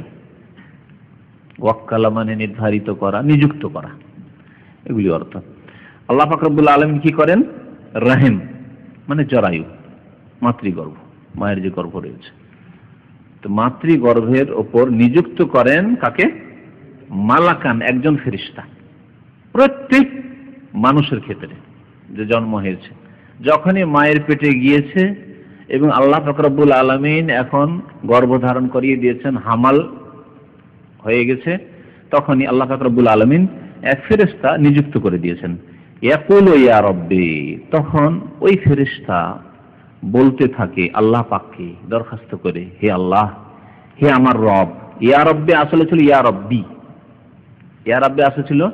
ওয়াক্কালা মানে নির্ধারিত করা, নিযুক্ত করা, এগুলি অর্থ। আল্লাহ পাক রব্বুল আলামিন কি করেন? রাহিম মানে জরায়ু, মাতৃগর্ভ, মায়ের যে গর্ভ রয়েছে, তো মাতৃগর্ভের ওপর নিযুক্ত করেন কাকে? মালাকান, একজন ফেরেশতা। প্রত্যেক মানুষের ক্ষেত্রে যে জন্ম হয়েছে, যখনই মায়ের পেটে গিয়েছে এবং আল্লাহ পাক রব্বুল আলামিন এখন গর্ভধারণ করিয়ে দিয়েছেন, হামাল হয়ে গেছে, তখনই আল্লাহ পাক রব্বুল আলামিন এক ফেরেশতা নিযুক্ত করে দিয়েছেন। ইয়াকুলু ইয়া রব্বি, তখন ওই ফেরেশতা বলতে থাকে আল্লাহ পাককে দরখাস্ত করে, হে আল্লাহ, হে আমার রব। ইয়া রব্বি আসলে ছিল ইয়া রব্বি, ইয়া রব্বি আসলে ছিল,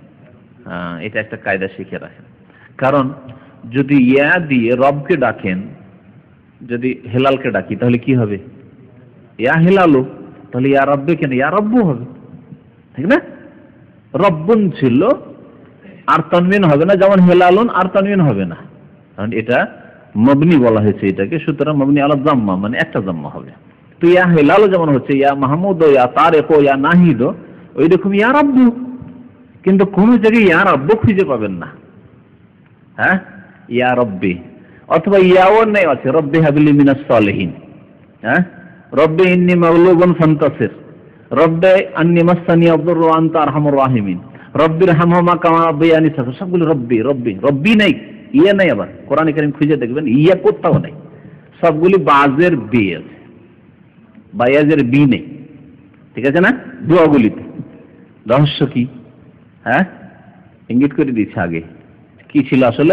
এটা একটা কায়দা শিখে রাখেন। কারণ যদি ইয়া দিয়ে রবকে ডাকেন, যদি হেলালকে ডাকি তাহলে কি হবে? ইয়া হেলালু, তাহলে ইয়া রব্বে কেন? ইয়া রব্বু হবে, ঠিক না? রব্বুন ছিল, আর তানবিন হবে না, যেমন হেলালুন আর তানবিন হবে না, কারণ এটা মবনি বলা হয়েছে এটাকে, সুতরাং মবনি আলা জাম্মা মানে একটা জাম্মা হবে। তো ইয়া হেলালু যেমন হচ্ছে ইয়া মাহমুদ, ইয়া তারেক, ইয়া নাহিদ, ওই রকম ইয়া রব্বু, কিন্তু কোন জায়গায় ইয়া রব্বু খুঁজে পাবেন না। হ্যাঁ, ইয়া রব্বি, অথবা ইয়াও নেই আছে রব্বি হাবিলি মিনাস সালিহিন, হ্যাঁ, রব্বি ইন্নী মাগলুবুন ফান্তাসির, রব্বি আন্নী মাসসানি আদ-দুররু ওয়া আনতা আরহামুর রাহিমিন, রব্বির হামহুমা কামা রাব্বায়ানি সগীরা, সবগুলো রব্বি রব্বি, রব্বি নাই, ইয়া নাই। আবার কোরআনে কারীম খুঁজে দেখবেন ইয়া কোথাও নাই, সবগুলি বাজের বি আছে, বায়াজের বি নেই, ঠিক আছে না? দোয়াগুলিতে রহস্য কি? হ্যাঁ, ইঙ্গিত করে দিচ্ছে আগে কি ছিল আসলে?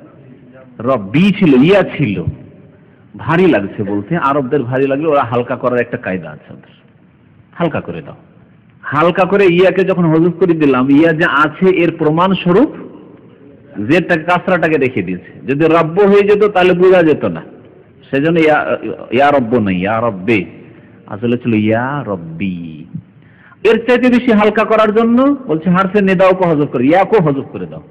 রব্বি ছিল, ইয়া ছিল। ভারী লাগছে বলতে, আরবদের ভারী লাগলে ওরা হালকা করার একটা কায়দা আছে ওদের, হালকা করে দাও। হালকা করে ইয়াকে যখন হযফ করে দিলাম, ইয়া যে আছে এর প্রমাণ স্বরূপ জেরটাকে কাসরাটাকে রেখে দিয়েছে। যদি রব্ব হয়ে যেত তাহলে বোঝা যেত না, সেজন্য ইয়া রব্ব নাই, ইয়া রব্বে আসলে ছিল ইয়া রব্বি। এর চাইতে বেশি হালকা করার জন্য বলছে হারফে নেদাওকে হযফ করে, ইয়াকে হযফ করে দাও।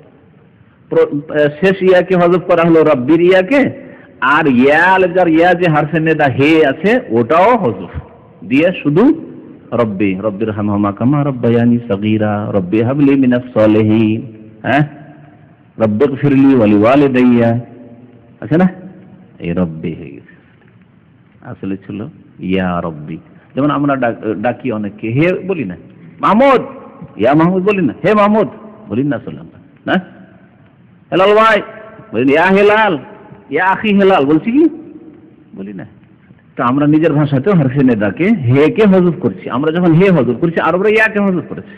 শেষ ইয়াকে হযফ করা হলো রব্বির ইয়াকে, আর ইয়া যে হারফে নেদা হে আছে ওটাও হযফ দিয়ে শুধু রব্বি, রব্বির হামহুমা কামা রাব্বায়ানি সগীরা, রব্বি হাবলি মিনাস সালিহিন, হ্যাঁ, রব্বিগফিরলি ওয়া লিওয়ালিদাইয়া, আছে না? এই রব্বি হয়ে গেছে, আসলে ছিল ইয়া রব্বি। যেমন আমরা ডাকি অনেককে হে বলি না, মাহমুদ, ইয়া মাহমুদ বলি না, হে মাহমুদ বলি না, আসলে না, হেলাল ভাই বলি, ইয়া হেলাল, ইয়া আখি হেলাল বলছি কি? বলি না। তো আমরা নিজের ভাষাতেও হারফে নেদাকে হে কে হযফ করছি। আমরা যখন হে হযফ করছি, আরবরা ইয়াকে হযফ করেছে,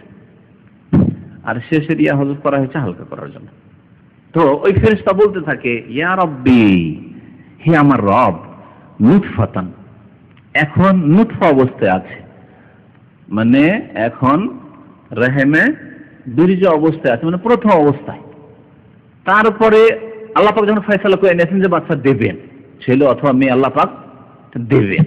আর শেষের ইয়া হযফ করা হয়েছে হালকা করার জন্য। তো ওই ফেরেশতা বলতে থাকে ইয়া রব্বি, হে আমার রব, নুতফাতান, এখন নুতফা অবস্থায় আছে, মানে এখন রেহেমে বীর্য অবস্থায় আছে, মানে প্রথম অবস্থায়। তারপরে আল্লাহ পাক যখন ফয়সালা করে নিয়েছেন যে বাচ্চা দেবেন, ছেলে অথবা মেয়ে, আল্লাহ পাক দেবেন।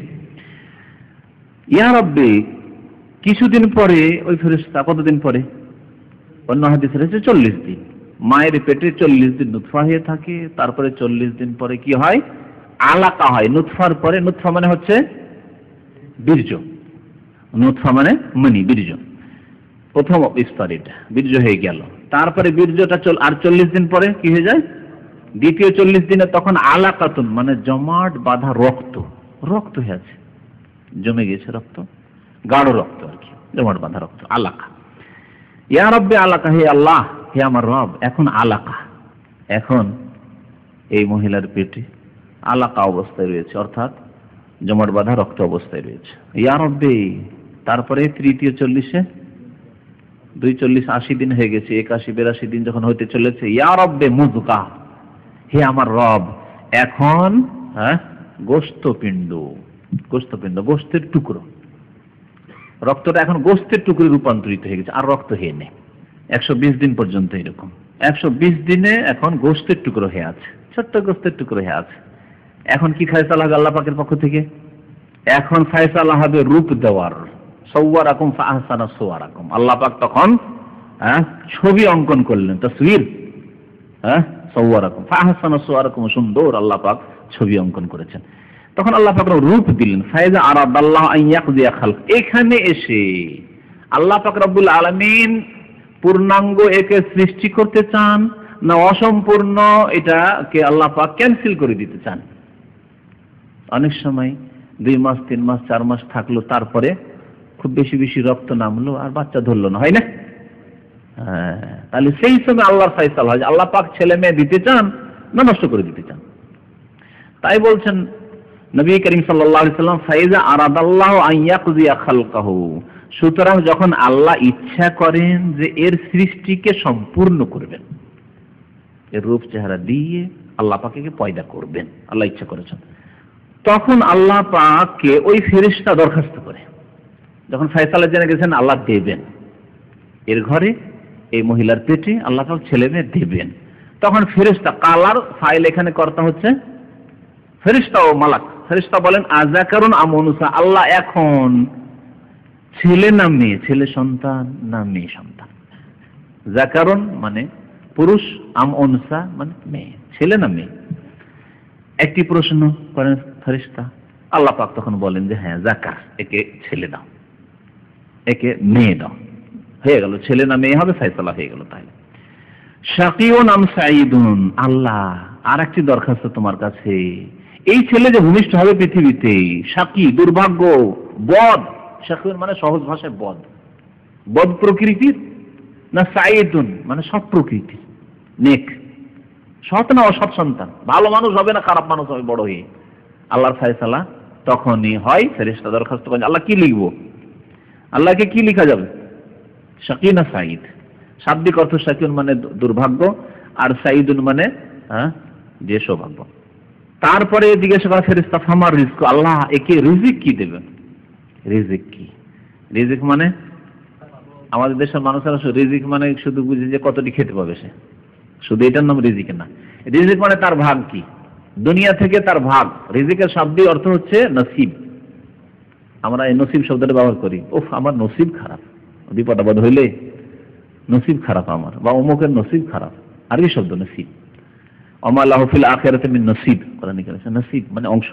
ইয়া রব্বি, কিছুদিন পরে ওই ফেরেশতা, কতদিন পরে? অন্য হাদিসে রয়েছে 40 দিন। মায়ের পেটে 40 দিন নুতফা হয়ে থাকে, তারপরে 40 দিন পরে কি হয়? আলাকা হয়। নুতফার পরে, নুতফা মানে হচ্ছে বীর্য, নুতফা মানে মনি, বীর্য, প্রথম স্তর, এটা বীর্য হয়ে গেল। তারপরে বীর্যটা আর 40 দিন পরে কি হয়ে যায়? দ্বিতীয় 40 দিনে তখন আলাকাতুন মানে জমাট বাঁধা রক্ত, রক্ত হয়ে আছে, জমে গেছে রক্ত, গাঢ় রক্ত আর কি, জমাট বাঁধা রক্ত, আলাকা। ইয়া রব্বি আলাকা, হে আল্লাহ, হে আমার রব, এখন আলাকা এখন এই মহিলার পেটে আলাকা অবস্থায় রয়েছে, অর্থাৎ জমাট বাঁধা রক্ত অবস্থায় রয়েছে। ইয়া রব্বে, তারপরে তৃতীয় 40-এ 240 80 দিন হয়ে গেছে, 81-82 দিন যখন হইতে চলেছে, ইয়া রব্বে মুযগা, হে আমার রব, এখন গোশতপিণ্ড, গোশতের টুকরো, রক্তটা এখন গোশতের টুকরো রূপান্তরিত হয়ে গেছে, আর রক্ত হয়ে নেই। 120 দিন পর্যন্ত এরকম, 120 দিনে এখন গোশতের টুকরো হয়ে আছে, ছোট্ট গোশতের টুকরো হয়ে আছে। এখন কি ফায়সালা হবে আল্লাহ পাকের পক্ষ থেকে? এখন ফায়সালা হবে রূপ দেওয়ার। সাওয়ারাকুম ফাআহসানা সুওয়ারাকুম, আল্লাহ পাক তখন ছবি অঙ্কন করলেন, তাসওয়ির, সাওয়ারাকুম ফাআহসানা সুওয়ারাকুম, সুন্দর আল্লাহ পাক ছবি অঙ্কন করেছেন। তখন আল্লাহ পাক রূপ দিলেন। ফাইজা আরাদাল্লাহু আন ইয়াকযিয়া খালক, এখানে এসে আল্লাহ পাক রব্বুল আলামিন পূর্ণাঙ্গ একে সৃষ্টি করতে চান না অসম্পূর্ণ এটাকে আল্লাহ পাক ক্যান্সেল করে দিতে চান? অনেক সময় 2 মাস 3 মাস 4 মাস থাকলো, তারপরে খুব বেশি বেশি রক্ত নামলো আর বাচ্চা ধরলো না, হয় না? তাহলে সেই সময় আল্লাহর ফয়সালা হয়, আল্লাহ পাক ছেলে মেয়ে দিতে চান না নষ্ট করে দিতে চান। তাই বলছেন নবী করিম সাল্লাল্লাহু আলাইহি সাল্লাম, ফাইজা আরাদাল্লাহু আন ইয়াকযিয়া খালকাহু, সুতরাং যখন আল্লাহ ইচ্ছা করেন যে এর সৃষ্টিকে সম্পূর্ণ করবেন, এর রূপ চেহারা দিয়ে আল্লাহ পাককে পয়দা করবেন, আল্লাহ ইচ্ছা করেছেন, তখন আল্লাহ পাককে ওই ফেরেশতা দরখাস্ত করে, যখন ফয়সালা জেনে গেছেন আল্লাহ দেবেন, এর ঘরে এই মহিলার পেটে আল্লাহ পাক ছেলে মেয়ে দেবেন, তখন ফেরেশতা, কালার ফাইল এখানে কর্তা হচ্ছে ফেরেশতা ও মালাক। ফেরেশতা বলেন আযাকারুন আম উনসা, আল্লাহ এখন ছেলে না মেয়ে, ছেলে সন্তান না মেয়ে সন্তান। যাকারুন মানে পুরুষ, আম উনসা মানে মেয়ে, ছেলে না মেয়ে। একটি প্রশ্ন করেন ফেরেশতা, আল্লাহ পাক তখন বলেন যে হ্যাঁ যাকার, একে ছেলে দাও, একে মেয়ে দাও, হয়ে গেল, ছেলে না মেয়ে হবে, ফয়সালা হয়ে গেল। তাই শাকিউন আম সাঈদুন, আল্লাহ আর একটি দরখাস্ত তোমার কাছে, এই ছেলে যে ভূমিষ্ঠ হবে পৃথিবীতে, শাকি দুর্ভাগ্য, বদ, শাকিউন মানে সহজ ভাষায় বদ, বদ প্রকৃতির, না সাঈদুন মানে সৎ প্রকৃতির, নেক, সৎ না অসৎ সন্তান, ভালো মানুষ হবে না খারাপ মানুষ হবে বড় হয়ে, আল্লাহর ফয়সালা তখনই হয়। ফেরেশতা দরখাস্ত করেন, আল্লাহ কি লিখবো, আল্লাহকে কি লেখা যাবে, শাকি না সাঈদ? শাব্দিক অর্থ শাকিউন মানে দুর্ভাগ্য, আর সাঈদুন মানে যে সৌভাগ্য। তারপরে জিজ্ঞাসা করা ফেরেশতা, ফামার রিজক, আল্লাহ একে রিজিক কি দেবেন? রিজিক কি? রিজিক মানে আমাদের দেশের মানুষেরা রিজিক মানে শুধু বুঝে যে কতটি খেতে পাবে সে, শুধু এটার নাম রিজিক না। রিজিক মানে তার ভাগ কি, দুনিয়া থেকে তার ভাগ। রিজিকের শাব্দিক অর্থ হচ্ছে নসিব। আমরা এই নসিব শব্দটা ব্যবহার করি, ওফ আমার নসিব খারাপ, বিপদ আপদ হইলে নসিব খারাপ আমার, বা অমুকের নসিব খারাপ, আরবি শব্দ নসিব। ওমা লাহু ফিল আখিরাতি মিন নসিব, কোরআনে লিখা নসিব মানে অংশ।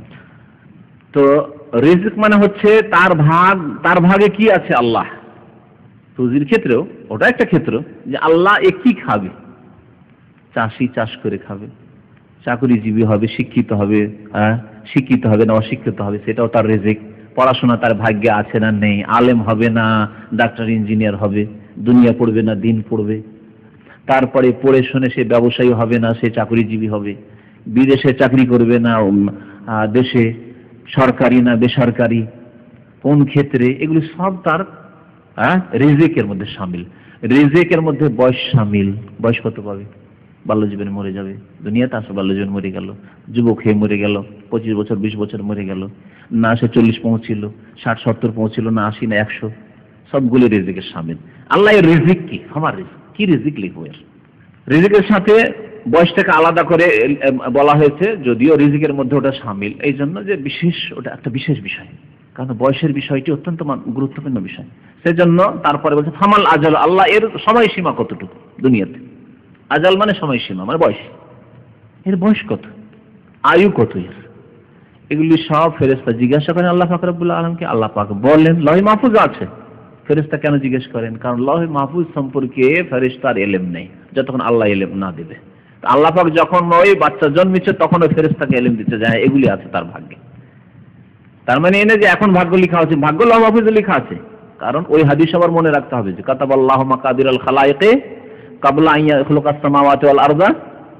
তো রিজিক মানে হচ্ছে তার ভাগ, তার ভাগে কি আছে আল্লাহ। রুজির ক্ষেত্রেও ওটা একটা ক্ষেত্র যে আল্লাহ এ কি খাবে, চাষি চাষ করে খাবে, চাকরিজীবী হবে, শিক্ষিত হবে, শিক্ষিত হবে না অশিক্ষিত হবে, সেটাও তার রিজিক। পড়াশোনা তার ভাগ্যে আছে না নেই, আলেম হবে না ডাক্তার ইঞ্জিনিয়ার হবে, দুনিয়া পড়বে না দিন পড়বে, তারপরে পড়ে শুনে সে ব্যবসায়ী হবে না সে চাকরিজীবী হবে, বিদেশে চাকরি করবে না দেশে, সরকারি না বেসরকারি, কোন ক্ষেত্রে, এগুলি সব তার রিজিকের মধ্যে শামিল। রিজিকের মধ্যে বয়স শামিল, বয়স কত পাবে, বাল্যজীবনে মরে যাবে, দুনিয়াতে আসে বাল্যজীবন মরে গেল, যুবক হয়ে মরে গেল, 25 বছর 20 বছর মরে গেল, না সে 40 পৌঁছিল, 60-70 পৌঁছিল, না 80 না 100, সবগুলো রিজিকের শামিল। আল্লাহ এর রিজিক কি, আমার রিজিক কি, রিজিক লিখবো। এর রিজিকের সাথে বয়সটাকে আলাদা করে বলা হয়েছে, যদিও রিজিকের মধ্যে ওটা শামিল, এই জন্য যে বিশেষ, ওটা একটা বিশেষ বিষয়, কারণ বয়সের বিষয়টি অত্যন্ত গুরুত্বপূর্ণ বিষয়। সেজন্য তারপরে বলছে ফামাল আজাল, আল্লাহ এর সময়সীমা কতটুকু দুনিয়াতে। আজাল মানে সময়সীমা মানে বয়স, এর বয়স কত, আয়ু কত এর, এগুলি সব ফেরেশতা জিজ্ঞাসা করেন আল্লাহ পাক রব্বুল আলামিনকে। আল্লাহ পাক বলেন লৌহ মাহফুজ আছে। ফেরেশতা কেন জিজ্ঞেস করেন? কারণ লৌহ মাহফুজ সম্পর্কে ফেরেশতার ইলম নেই যতক্ষণ আল্লাহ ইলম না দেবে। আল্লাহ পাক যখন ওই বাচ্চা জন্মিচ্ছে তখন ওই ফেরেশতাকে ইলম দিতে যায় এগুলি আছে তার ভাগ্যে। তার মানে এনে যে এখন ভাগ্য লেখা আছে, ভাগ্য লৌহ মাহফুজে লেখা আছে। কারণ ওই হাদিস আবার মনে রাখতে হবে যে কাতাবাল্লাহু মাকাদিরাল খালায়েকে ক্বাবলা আন ইয়াখলুকাস সামাওয়াতি ওয়াল আরদা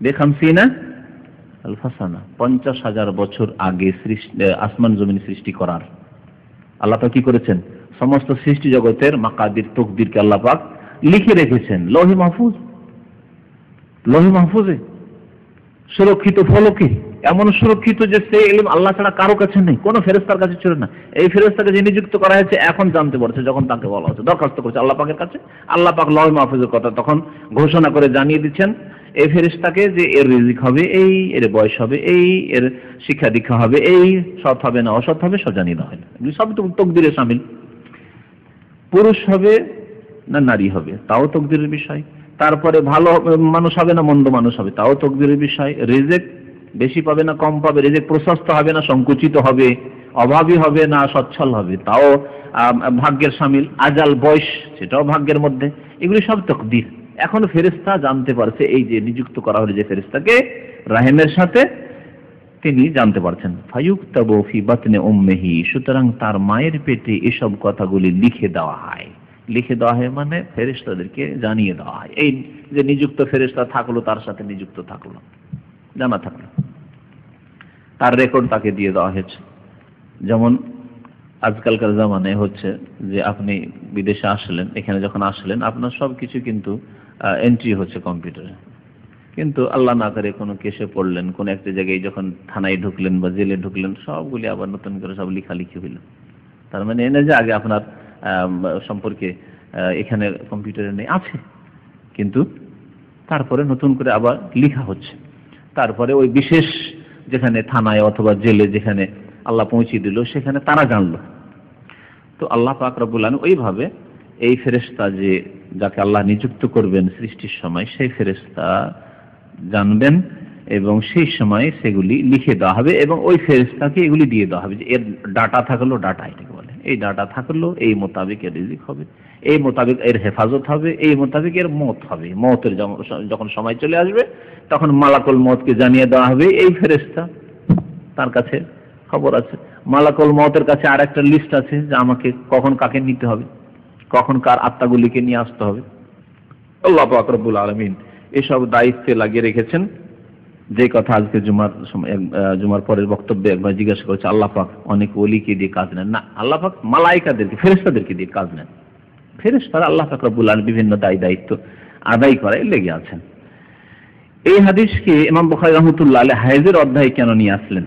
বে-খামসিনা আলফা সানা, 50,000 বছর আগে আসমান জমিন সৃষ্টি করার আল্লাহ পাক কি করেছেন? সমস্ত সৃষ্টি জগতের মাকাদির তকদিরকে আল্লাহ পাক লিখে রেখেছেন লৌহে মাহফুজ, লৌহে মাহফুজে সুরক্ষিত ফলকে, এমন সুরক্ষিত যে সেই ইলম আল্লাহ ছাড়া কারো কাছে নেই, কোনো ফেরেশতার কাছে ছিল না। এই ফেরেশতাকে যে নিযুক্ত করা হয়েছে এখন জানতে পারছে, যখন তাকে বলা হচ্ছে, দরখাস্ত করছে আল্লাহ পাকের কাছে, আল্লাহ পাক লৌহে মাহফুজের কথা তখন ঘোষণা করে জানিয়ে দিচ্ছেন এই ফেরেশতাকে যে এর রিজিক হবে এই, এর বয়স হবে এই, এর শিক্ষা দীক্ষা হবে এই, সৎ হবে না অসৎ হবে সব জানিয়ে দেওয়া হয়। এগুলি সব তো তকদিরে শামিল। পুরুষ হবে না নারী হবে তাও তকদিরের বিষয়, তারপরে ভালো মানুষ হবে না মন্দ মানুষ হবে তাও তকদিরের বিষয়, রিজিক বেশি পাবে না কম পাবে, রিজিক প্রশস্ত হবে না সংকুচিত হবে, অভাবী হবে না সচ্ছল হবে তাও ভাগ্যের শামিল, আজাল বয়স সেটাও ভাগ্যের মধ্যে, এগুলি সব তকদির। এখন ফেরেশতা জানতে পারছে, এই যে নিযুক্ত করা হলো যে ফেরেশতাকে রাহিমের সাথে, তিনি জানতে পারছেন ফায়ুক্তাবু ফি বাতনি উম্মিহি, সুতরাং তার মায়ের পেটে এসব কথাগুলি লিখে দেওয়া হয়। লিখে দেওয়া হয় মানে ফেরেশতাদেরকে জানিয়ে দেওয়া হয়, এই যে নিযুক্ত ফেরেশতা থাকলো তার সাথে নিযুক্ত থাকলো, জানা থাকলো, তার রেকর্ড তাকে দিয়ে দেওয়া হয়েছে। যেমন আজকালকার জামানায় হচ্ছে যে আপনি বিদেশে আসলেন, এখানে যখন আসলেন আপনার সবকিছু কিন্তু এন্ট্রি হচ্ছে কম্পিউটারে, কিন্তু আল্লাহ না করে কোনো কেসে পড়লেন, কোন একটা জায়গায় যখন থানায় ঢুকলেন বা জেলে ঢুকলেন, সবগুলি আবার নতুন করে সব লেখালেখি হইল। তার মানে এনে যে আগে আপনার সম্পর্কে এখানে কম্পিউটারে নেই, আছে, কিন্তু তারপরে নতুন করে আবার লেখা হচ্ছে। তারপরে ওই বিশেষ যেখানে থানায় অথবা জেলে যেখানে আল্লাহ পৌঁছে দিল সেখানে তারা জানলো। তো আল্লাহ পাক রব্বুল আলামিন ওইভাবে এই ফেরেশতা যে যাকে আল্লাহ নিযুক্ত করবেন সৃষ্টির সময়, সেই ফেরেশতা জানবেন এবং সেই সময় সেগুলি লিখে দেওয়া হবে এবং ওই ফেরেশতাকে এগুলি দিয়ে দেওয়া হবে যে এর ডাটা থাকলো, ডাটা এটাকে বলে, এই ডাটা থাকলো এই মোতাবেক এর রিজিক হবে, এই মোতাবেক এর হেফাজত হবে, এই মোতাবেক এর মওত হবে, মওতের যখন সময় চলে আসবে তখন মালাকুল মওতকে জানিয়ে দেওয়া হবে। এই ফেরেশতা তার কাছে খবর আছে, মালাকুল মওতের কাছে আর একটা লিস্ট আছে যে আমাকে কখন কাকে নিতে হবে, কখন কার আত্মাগুলিকে নিয়ে আসতে হবে। আল্লাহ পাক রব্বুল আলামিন এসব দায়িত্বে লাগিয়ে রেখেছেন। যে কথা আজকে জুমার পরের বক্তব্যে একবার জিজ্ঞাসা করেছে, আল্লাহ পাক অনেক ওলিকে দিয়ে কাজ নেন না, আল্লাহ পাক মালায়েকাদেরকে ফেরেশতাদেরকে দিয়ে কাজ নেন। ফেরেশতারা আল্লাহ পাক রব্বুল আলামিন বিভিন্ন দায়িত্ব আদায় করায় লেগে আছেন। এই হাদিসকে ইমাম বুখারী রাহমাতুল্লাহ আলাইহি হায়েজের অধ্যায়ে কেন নিয়ে আসলেন?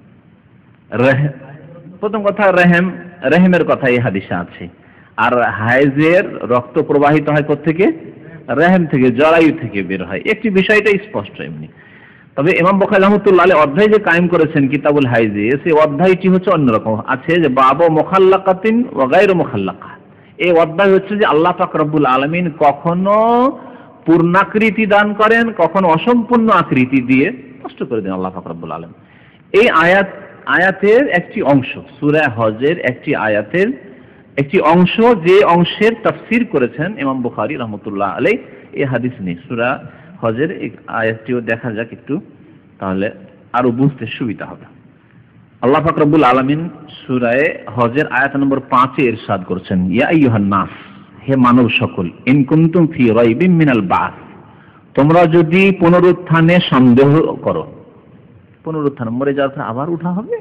প্রথম কথা রেহেমের কথা এই হাদিসে আছে, আর হায়েজের রক্ত প্রবাহিত হয় কোত্থেকে? রেহেম থেকে, জরায়ু থেকে বের হয়। একটি বিষয়টা স্পষ্ট এমনি। তবে ইমাম বুখারী রাহমাতুল্লাহ আলাইহি অধ্যায় যে কায়েম করেছেন কিতাবুল হাইজে, সেই অধ্যায়টি হচ্ছে অন্যরকম আছে, যে বাবু মুখাল্লাকাতিন ওয়া গায়রু মুখাল্লাকা। এই অধ্যায় হচ্ছে যে আল্লাহ পাক রব্বুল আলামিন কখনো পূর্ণাকৃতি দান করেন, কখনো অসম্পূর্ণ আকৃতি দিয়ে নষ্ট করে দেন আল্লাহ পাক রব্বুল আলামিন। এই আয়াতের একটি অংশ, সূরা হজের একটি আয়াতের একটি অংশ, যে অংশের তাফসীর করেছেন ইমাম বুখারী রাহমাতুল্লাহ আলাইহি এই হাদিস নিয়ে। সূরা হজের এই আয়াতটিও দেখা যাক একটু, তাহলে আরো বুঝতে সুবিধা হবে। আল্লাহ পাক রব্বুল আলামিন সূরা হজের আয়াত নম্বর 5 এ ইরশাদ করেছেন, ইয়া আইয়ুহান নাস, হে মানব সকল, ইন কুনতুম ফি রাইবিন মিনাল বাস, তোমরা যদি পুনরুত্থানে সন্দেহ করো, পুনরুত্থান মরে যাওয়ার পর আবার উঠা হবে,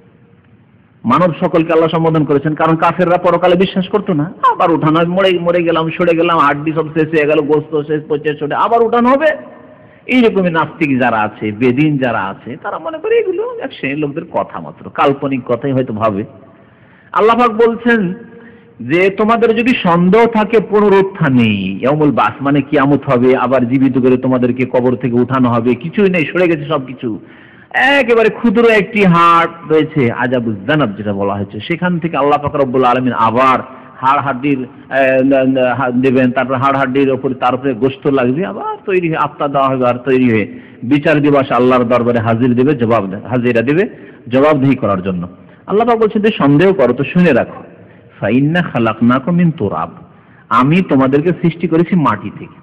মানব সকলকে আল্লাহ সম্বোধন করেছেন, কারণ কাফেররা পরকালে বিশ্বাস করতো না। আবার উঠানো হবে, মরে গেলাম, সরে গেলাম, হাড্ডি সব শেষ হয়ে গেল, গোস্ত শেষ, পচে সরে আবার উঠানো হবে। এইরকমই নাস্তিক যারা আছে, বেদিন যারা আছে, তারা মনে করে এগুলো এক শ্রেণীর লোকদের কথা মাত্র, কাল্পনিক কথাই হয়তো ভাবে। আল্লাহ পাক বলছেন যে তোমাদের যদি সন্দেহ থাকে পুনরুত্থানে, ইয়াউমুল বাস মানে কিয়ামত হবে, আবার জীবিত করে তোমাদেরকে কবর থেকে উঠানো হবে, কিছুই নেই, সরে গেছে সবকিছু, একেবারে ক্ষুদ্র একটি হাড় রয়েছে, আজাবুজ জানাব যেটা বলা হয়েছে, সেখান থেকে আল্লাহ পাক রব্বুল আলামিন আবার হাড় হাড্ডির দেবেন, তারপর হাড় হাড্ডির উপরে তার উপরে গোশত লাগবে, আবার তৈরি হয়ে আত্মা দেওয়া হবে, আর তৈরি হয়ে বিচার দিবস আল্লাহর দরবারে হাজির দেবে, হাজিরা দেবে জবাবদিহি করার জন্য। আল্লাহ পাক বলছেন যে সন্দেহ করো তো শুনে রাখো, ফাইন্না খালাকনাকুম মিন তুরাব, আমি তোমাদেরকে সৃষ্টি করেছি মাটি থেকে।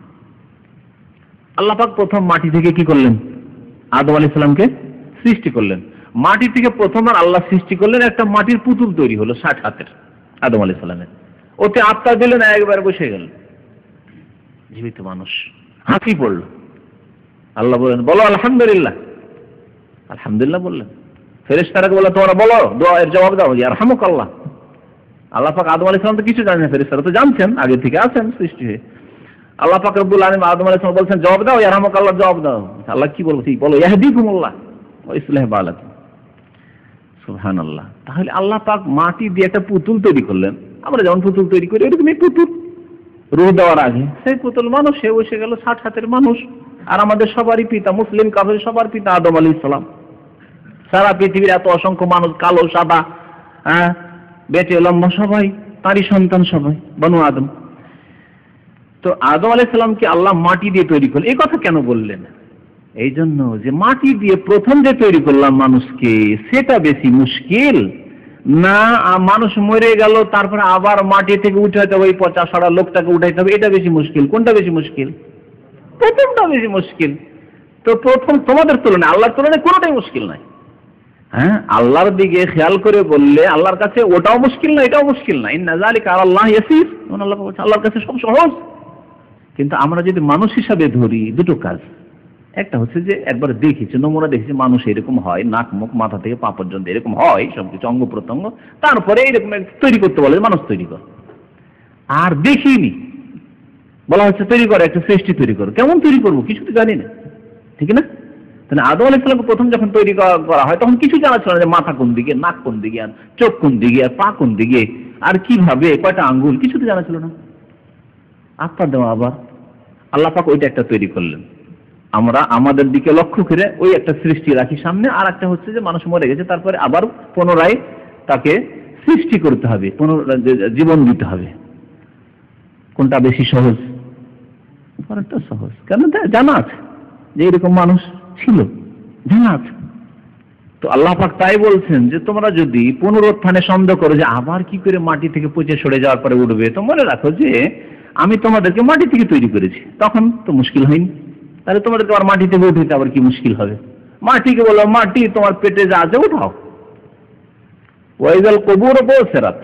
আল্লাহ পাক প্রথম মাটি থেকে কি করলেন? আদম আলাইহিস সালামকে সৃষ্টি করলেন। মাটি থেকে প্রথমবার আল্লাহ সৃষ্টি করলেন, একটা মাটির পুতুল তৈরি হলো 60 হাতের আদম আলাইহিস সালামের, ওতে আত্মা দিলেন, একবার বসে গেল, জীবিত মানুষ, হাসি পড়ল। আল্লাহ বলেন বলো আলহামদুলিল্লাহ, আলহামদুলিল্লাহ বললেন। ফেরেশতারা বলে তোমরা বলো, দোয়ার জবাব দাও, ইয়ারহামুকাল্লাহ। আল্লাহ পাক আদম আলাইহিস সালাম তো কিছু জানেন না, ফেরেশতারা তো জানছেন, আগে থেকে আছেন সৃষ্টি হয়ে। আল্লাহ পাক রব্বুল আলামিন আদম আলাইহিস সালাম বলছেন জবাব দাও, ইয়ারহামুকাল্লাহ জবাব দাও। আল্লাহ কি বলছে? বলো ইয়াহদিকুমুল্লাহ ওয়া ইসলাহ বালাকুম। সুবহানাল্লাহ। তাহলে আল্লাহ পাক মাটি দিয়ে একটা পুতুল তৈরি করলেন। আমরা যেমন পুতুল তৈরি করি এরকমই পুতুল, রূহ দেওয়ার আগে সেই পুতুল মানুষ সে বসে গেল 60 হাতের মানুষ। আর আমাদের সবারই পিতা, মুসলিম কাফের সবার পিতা আদম আলাইহিস সালাম। সারা পৃথিবীর এত অসংখ্য মানুষ, কালো সাদা, বেটে লম্বা, সবাই তারই সন্তান, সবাই বনু আদম। তো আদম আলাইহিস সালামকে আল্লাহ মাটি দিয়ে তৈরি করলেন। এই কথা কেন বললেন? এই জন্য যে মাটি দিয়ে প্রথম যে তৈরি করলাম মানুষকে, সেটা বেশি মুশকিল না মানুষ মরে গেল তারপরে আবার মাটি থেকে উঠাইতে হবে, ওই পচা সরা লোকটাকে উঠাইতে হবে, এটা বেশি মুশকিল? কোনটা বেশি মুশকিল? প্রথমটা বেশি মুশকিল। তো প্রথম তোমাদের তুলনায়, আল্লাহর তুলনায় কোনোটাই মুশকিল নাই। হ্যাঁ, আল্লাহর দিকে খেয়াল করে বললে আল্লাহর কাছে ওটাও মুশকিল না, এটাও মুশকিল না। ইন্না যালিকা আলাল্লাহি ইয়াসির। আল্লাহ বলছেন আল্লাহর কাছে সব সহজ। কিন্তু আমরা যদি মানুষ হিসাবে ধরি, দুটো কাজ। একটা হচ্ছে যে একবার দেখেছি, নমুনা দেখেছি মানুষ এরকম হয়, নাক মুখ মাথা থেকে পা পর্যন্ত এরকম হয়, সবকিছু অঙ্গ প্রত্যঙ্গ, তারপরে এরকম তৈরি করতে বলে মানুষ তৈরি কর। আর দেখিনি, বলা হচ্ছে তৈরি করে, একটা সৃষ্টি তৈরি করো। কেমন তৈরি করবো কিছু তো জানি না, ঠিক না? তাহলে আদম আলাইহিস সালামকে প্রথম যখন তৈরি করা হয় তখন কিছু জানা ছিল না, যে মাথা কোন দিকে, নাক কোন দিকে, আর চোখ কোন দিকে, আর পা কোন দিকে, আর কিভাবে, কয়টা আঙ্গুল, কিছু তো জানা ছিল না। আত্মা দেওয়া আবার আল্লাহ পাক ওইটা একটা তৈরি করলেন। আমরা আমাদের দিকে লক্ষ্য করে ওই একটা সৃষ্টি রাখি সামনে, আর একটা হচ্ছে যে মানুষ মরে গেছে, তারপরে আবার পুনরায় তাকে সৃষ্টি করতে হবে, পুনরায় জীবন দিতে হবে। কোনটা বেশি সহজ? পরেরটা সহজ। কেন? জানা আছে যে এরকম মানুষ ছিল, জানা আছে। তো আল্লাহ পাক তাই বলছেন যে তোমরা যদি পুনরুত্থানে সন্দেহ করো যে আবার কি করে মাটি থেকে পচে সরে যাওয়ার পরে উঠবে, তো মনে রাখো যে আমি তোমাদেরকে মাটি থেকে তৈরি করেছি, তখন তো মুশকিল হয়নি। তাহলে তোমাদেরকে আবার মাটি থেকে উঠাইতে আবার কি মুশকিল হবে? মাটিকে বলো মাটি তোমার পেটে যা আছে উঠাও। ওয়াইজাল কবুর বুসিরাত,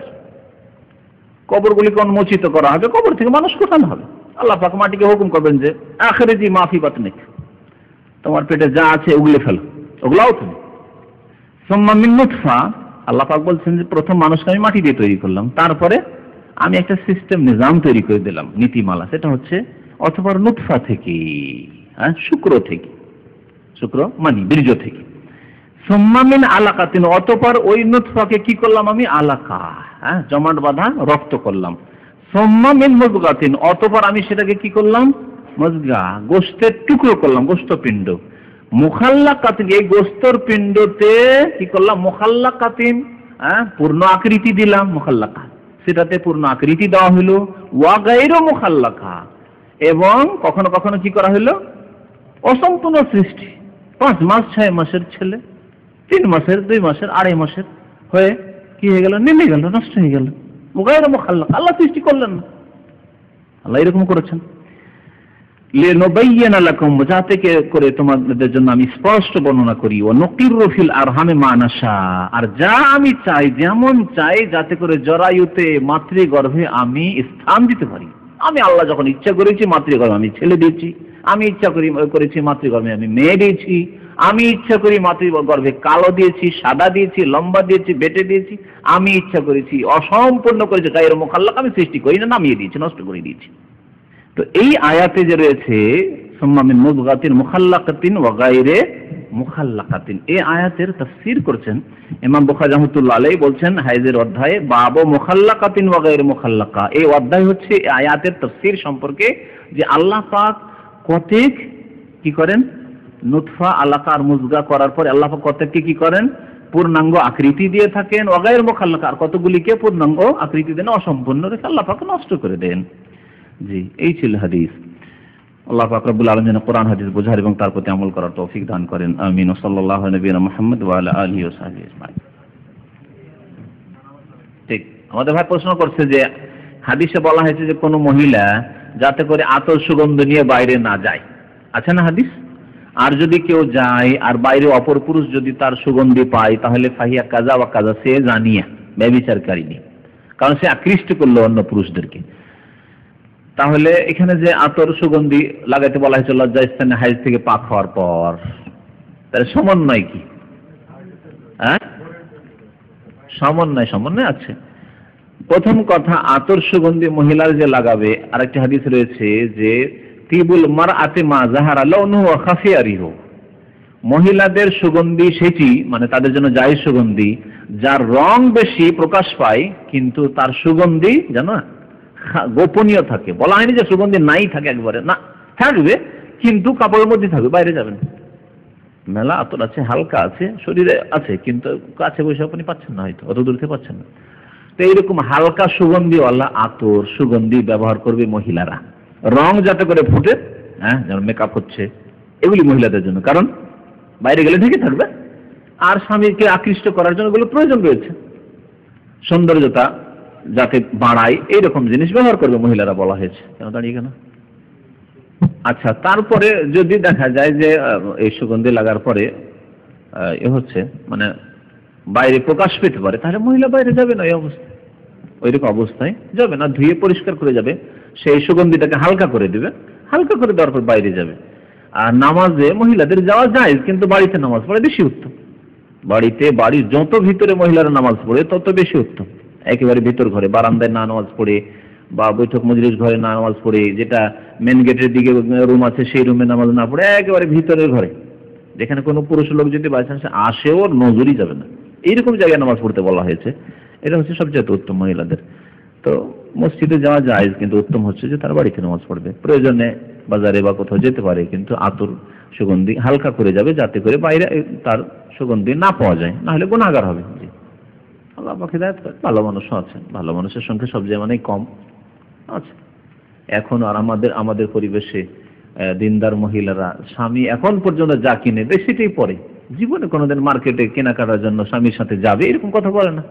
কবরগুলিকে উন্মোচিত করা হবে, কবর থেকে মানুষ কোথানো হবে। আল্লাহ পাক মাটিকে হুকুম করবেন যে আখিরাজি মাফি বাতনিক, তোমার পেটে যা আছে ওগুলো ফেলো, ওগুলাও তুমি। সুম্মা মিন নুতফা, আল্লাহ পাক বলছেন যে প্রথম মানুষকে আমি মাটি দিয়ে তৈরি করলাম, তারপরে আমি একটা সিস্টেম নিজাম তৈরি করে দিলাম, নীতিমালা। সেটা হচ্ছে অথবা নুতফা থেকে, শুক্র থেকে, শুক্র মানে বীর্য থেকে। সুম্মা মিন আলাকাতিন, অতঃপর ওই নুতফাকে কি করলাম আমি? আলাকা, জমাট বাঁধা রক্ত করলাম। সুম্মা মিন মুযগাতিন, অতঃপর আমি সেটাকে কি করলাম? মুযগা, গোশতের টুকরো করলাম, গোশতপিণ্ড। মুখাল্লাকাতিন, এই গোশতের পিণ্ডতে কি করলাম? মুখাল্লাকাতিন, পূর্ণ আকৃতি দিলাম। মুখাল্লাকা, সেটাতে পূর্ণ আকৃতি দেওয়া হলো। ওয়া গায়রু মুখাল্লাকা, এবং কখনো কখনো কি করা হলো? অসম্পূর্ণ সৃষ্টি। 5 মাস 6 মাসের ছেলে 3 মাসের 2 মাসের 2.5 মাসের হয়ে কি হয়ে গেল? নেমে গেল, নষ্ট হয়ে গেল। গায়রু মুখাল্লাকা, আল্লাহ সৃষ্টি করলেন না, আল্লাহ এরকম করেছেন। লিনুবাইয়িনা লাকুম, যাতে করে তোমাদের জন্য আমি স্পষ্ট বর্ণনা করি। ওয়া নুকিরু ফিল আরহামে মা নাশা, আর যা আমি চাই, যেমন চাই, যাতে করে জরায়ুতে, মাতৃগর্ভে আমি স্থান দিতে পারি। আমি আল্লাহ যখন ইচ্ছা করেছি মাতৃগর্ভে আমি ছেলে দিয়েছি, আমি ইচ্ছা করেছি মাতৃগর্ভে আমি মেয়ে দিয়েছি, আমি ইচ্ছা করি মাতৃগর্ভে কালো দিয়েছি, সাদা দিয়েছি, লম্বা দিয়েছি, বেটে দিয়েছি, আমি ইচ্ছা করেছি অসম্পূর্ণ করেছি, গায়রু মুখাল্লাকা, আমি সৃষ্টি করি না, নামিয়ে দিয়েছি, নষ্ট করে দিয়েছি। তো এই আয়াতে যে রয়েছে সুম্মা মিন মুযগাতিন মুখাল্লাকাতিন ওয়া গায়রে মুখাল্লাকাতিন, এই আয়াতের তাফসীর করেছেন ইমাম বুখারী রাহমাতুল্লাহ আলাইহি, বলছেন হাইজের অধ্যায়ে বাবু মুখাল্লাকাতিন ওয়া গায়রে মুখাল্লাকা। এই অধ্যায় হচ্ছে এই আয়াতের তাফসীর সম্পর্কে, যে আল্লাহ পাক কতক কি করেন? নুতফা, আলাকা আর মুযগা করার পরে আল্লাহ পাক কতককে কি করেন? পূর্ণাঙ্গ আকৃতি দিয়ে থাকেন। ওয়া গায়রে মুখাল্লাকা, আর কতগুলিকে পূর্ণাঙ্গ আকৃতি দেন, অসম্পূর্ণ রেখে আল্লাহ পাক নষ্ট করে দেন। জি, এই ছিল হাদিস। আল্লাহ পাক রব্বুল আলামিন যেন কোরআন হাদিস বোঝার এবং তার প্রতি আমল করার তৌফিক দান করেন। আমিন। সাল্লাল্লাহু আলা নবিয়িনা মুহাম্মদ ওয়া আলা আলিহি ওয়া সাহবিহি আজমাইন। ঠিক, আমাদের ভাই প্রশ্ন করছে যে হাদিসে বলা হয়েছে যে কোনো মহিলা যাতে করে আতর সুগন্ধ নিয়ে বাইরে না যায়, আছে না হাদিস? আর যদি কেউ যায় আর বাইরে অপর পুরুষ যদি তার সুগন্ধি পায়, তাহলে ফাহিয়া কাজা ওয়া কাজা, সে জানিয়া ব্যভিচারকারিনী, কারণ সে আকৃষ্ট করলো অন্য পুরুষদেরকে। তাহলে এখানে যে আতর সুগন্ধি লাগাইতে বলা হয়েছে লজ্জাস্থানে হাইজ থেকে পাক হওয়ার পর, তাহলে সমন্বয় কি? হ্যাঁ, সমন্বয় আছে। প্রথম কথা, আতর সুগন্ধি মহিলার যে লাগাবে, আরেকটি হাদিস রয়েছে যে তিবুল মারআতি মা যাহারা লাউনুহু ওয়া খাফিয়া রিহু, মহিলাদের সুগন্ধি সেটি, মানে তাদের জন্য জায়েজ সুগন্ধি যার রং বেশি প্রকাশ পায় কিন্তু তার সুগন্ধি যেন গোপনীয় থাকে। বলা হয়নি যে সুগন্ধি নাই থাকে, একবারে না, থাকবে কিন্তু কাপড়ের মধ্যে থাকবে, বাইরে যাবেন। মেলা আতর আছে, হালকা আছে, শরীরে আছে, কিন্তু কাছে বসে আপনি পাচ্ছেন না, হয়তো অত দূর থেকে পাচ্ছেন না। তো এইরকম হালকা সুগন্ধিওয়ালা আতর সুগন্ধি ব্যবহার করবে মহিলারা, রং যাতে করে ফুটে, হ্যাঁ, যেমন মেকআপ হচ্ছে, এগুলি মহিলাদের জন্য, কারণ বাইরে গেলে ঢেকে থাকবে। আর স্বামীকে আকৃষ্ট করার জন্য এগুলো প্রয়োজন রয়েছে, সৌন্দর্যতা যাতে বাড়ায়, এইরকম জিনিস ব্যবহার করবে মহিলারা, বলা হয়েছে। কেন দাঁড়িয়ে কেন? আচ্ছা, তারপরে যদি দেখা যায় যে এই সুগন্ধি লাগার পরে এ হচ্ছে, মানে বাইরে প্রকাশ পেতে পারে, তাহলে মহিলা বাইরে যাবে না, এই অবস্থায়, ওইরকম অবস্থায় যাবে না, ধুয়ে পরিষ্কার করে যাবে, সেই সুগন্ধিটাকে হালকা করে দিবে, হালকা করে দেওয়ার পর বাইরে যাবে। আর নামাজে মহিলাদের যাওয়া যায়, কিন্তু বাড়িতে নামাজ পড়ে বেশি উত্তম। বাড়ির যত ভিতরে মহিলারা নামাজ পড়ে তত বেশি উত্তম। একেবারে ভিতর ঘরে বারান্দায় না নামাজ পড়ে, বা বৈঠক মজলিস ঘরে না নামাজ পড়ে, যেটা মেন গেটের দিকে রুম আছে সেই রুমে নামাজ না পড়ে, একেবারে ভিতরের ঘরে, যেখানে কোনো পুরুষ লোক যদি বাই চান্স আসে ওর নজরই যাবে না, এইরকম জায়গায় নামাজ পড়তে বলা হয়েছে। এটা হচ্ছে সবচেয়ে উত্তম মহিলাদের। তো মসজিদে যাওয়া যায়, কিন্তু উত্তম হচ্ছে যে তার বাড়িতে নামাজ পড়বে। প্রয়োজনে বাজারে বা কোথাও যেতে পারে, কিন্তু আতর সুগন্ধি হালকা করে যাবে, যাতে করে বাইরে তার সুগন্ধি না পাওয়া যায়, না হলে গুনাহগার হবে। জি, আল্লাহ পাক হিদায়াত করে। ভালো মানুষও আছেন, ভালো মানুষের সংখ্যা সব জায়গায় কম আছে এখন। আর আমাদের পরিবেশে দিনদার মহিলারা স্বামী এখন পর্যন্ত যা কিনে দেয় সেটাই পরে, জীবনে কোনোদিন মার্কেটে কেনাকাটার জন্য স্বামীর সাথে যাবে এরকম কথা বলে না,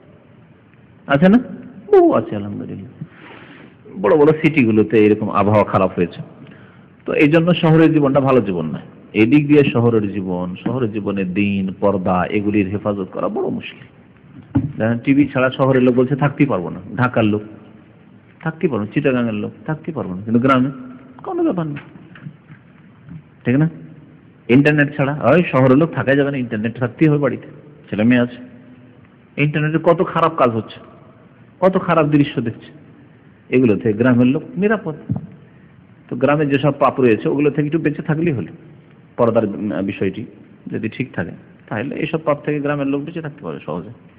আছে না? বহু আছে আলহামদুলিল্লাহ। বড় বড় সিটিগুলোতে এরকম আবহাওয়া খারাপ হয়েছে। তো এই জন্য শহরের জীবনটা ভালো জীবন নয়। এদিক দিয়ে শহরের জীবনের দিন, পর্দা, এগুলির হেফাজত করা বড় মুশকিল। টিভি ছাড়া শহরের লোক বলছে থাকতেই পারবো না, ঢাকার লোক থাকতেই পারবো, চিটাগাঙের লোক থাকতেই পারবো না, কিন্তু গ্রামে কোনো ব্যাপার না, ঠিক না? ইন্টারনেট ছাড়া ওই শহরের লোক থাকা যাবে না, ইন্টারনেট থাকতেই হবে বাড়িতে, ছেলে মেয়ে আছে। ইন্টারনেটে কত খারাপ কাজ হচ্ছে, কত খারাপ দৃশ্য দেখছে, এগুলো থেকে গ্রামের লোক নিরাপদ। তো গ্রামে যেসব পাপ রয়েছে ওগুলো থেকে একটু বেঁচে থাকলেই হলো। পর্দার বিষয়টি যদি ঠিক থাকে তাহলে এইসব পাপ থেকে গ্রামের লোক বেঁচে থাকতে পারে সহজে।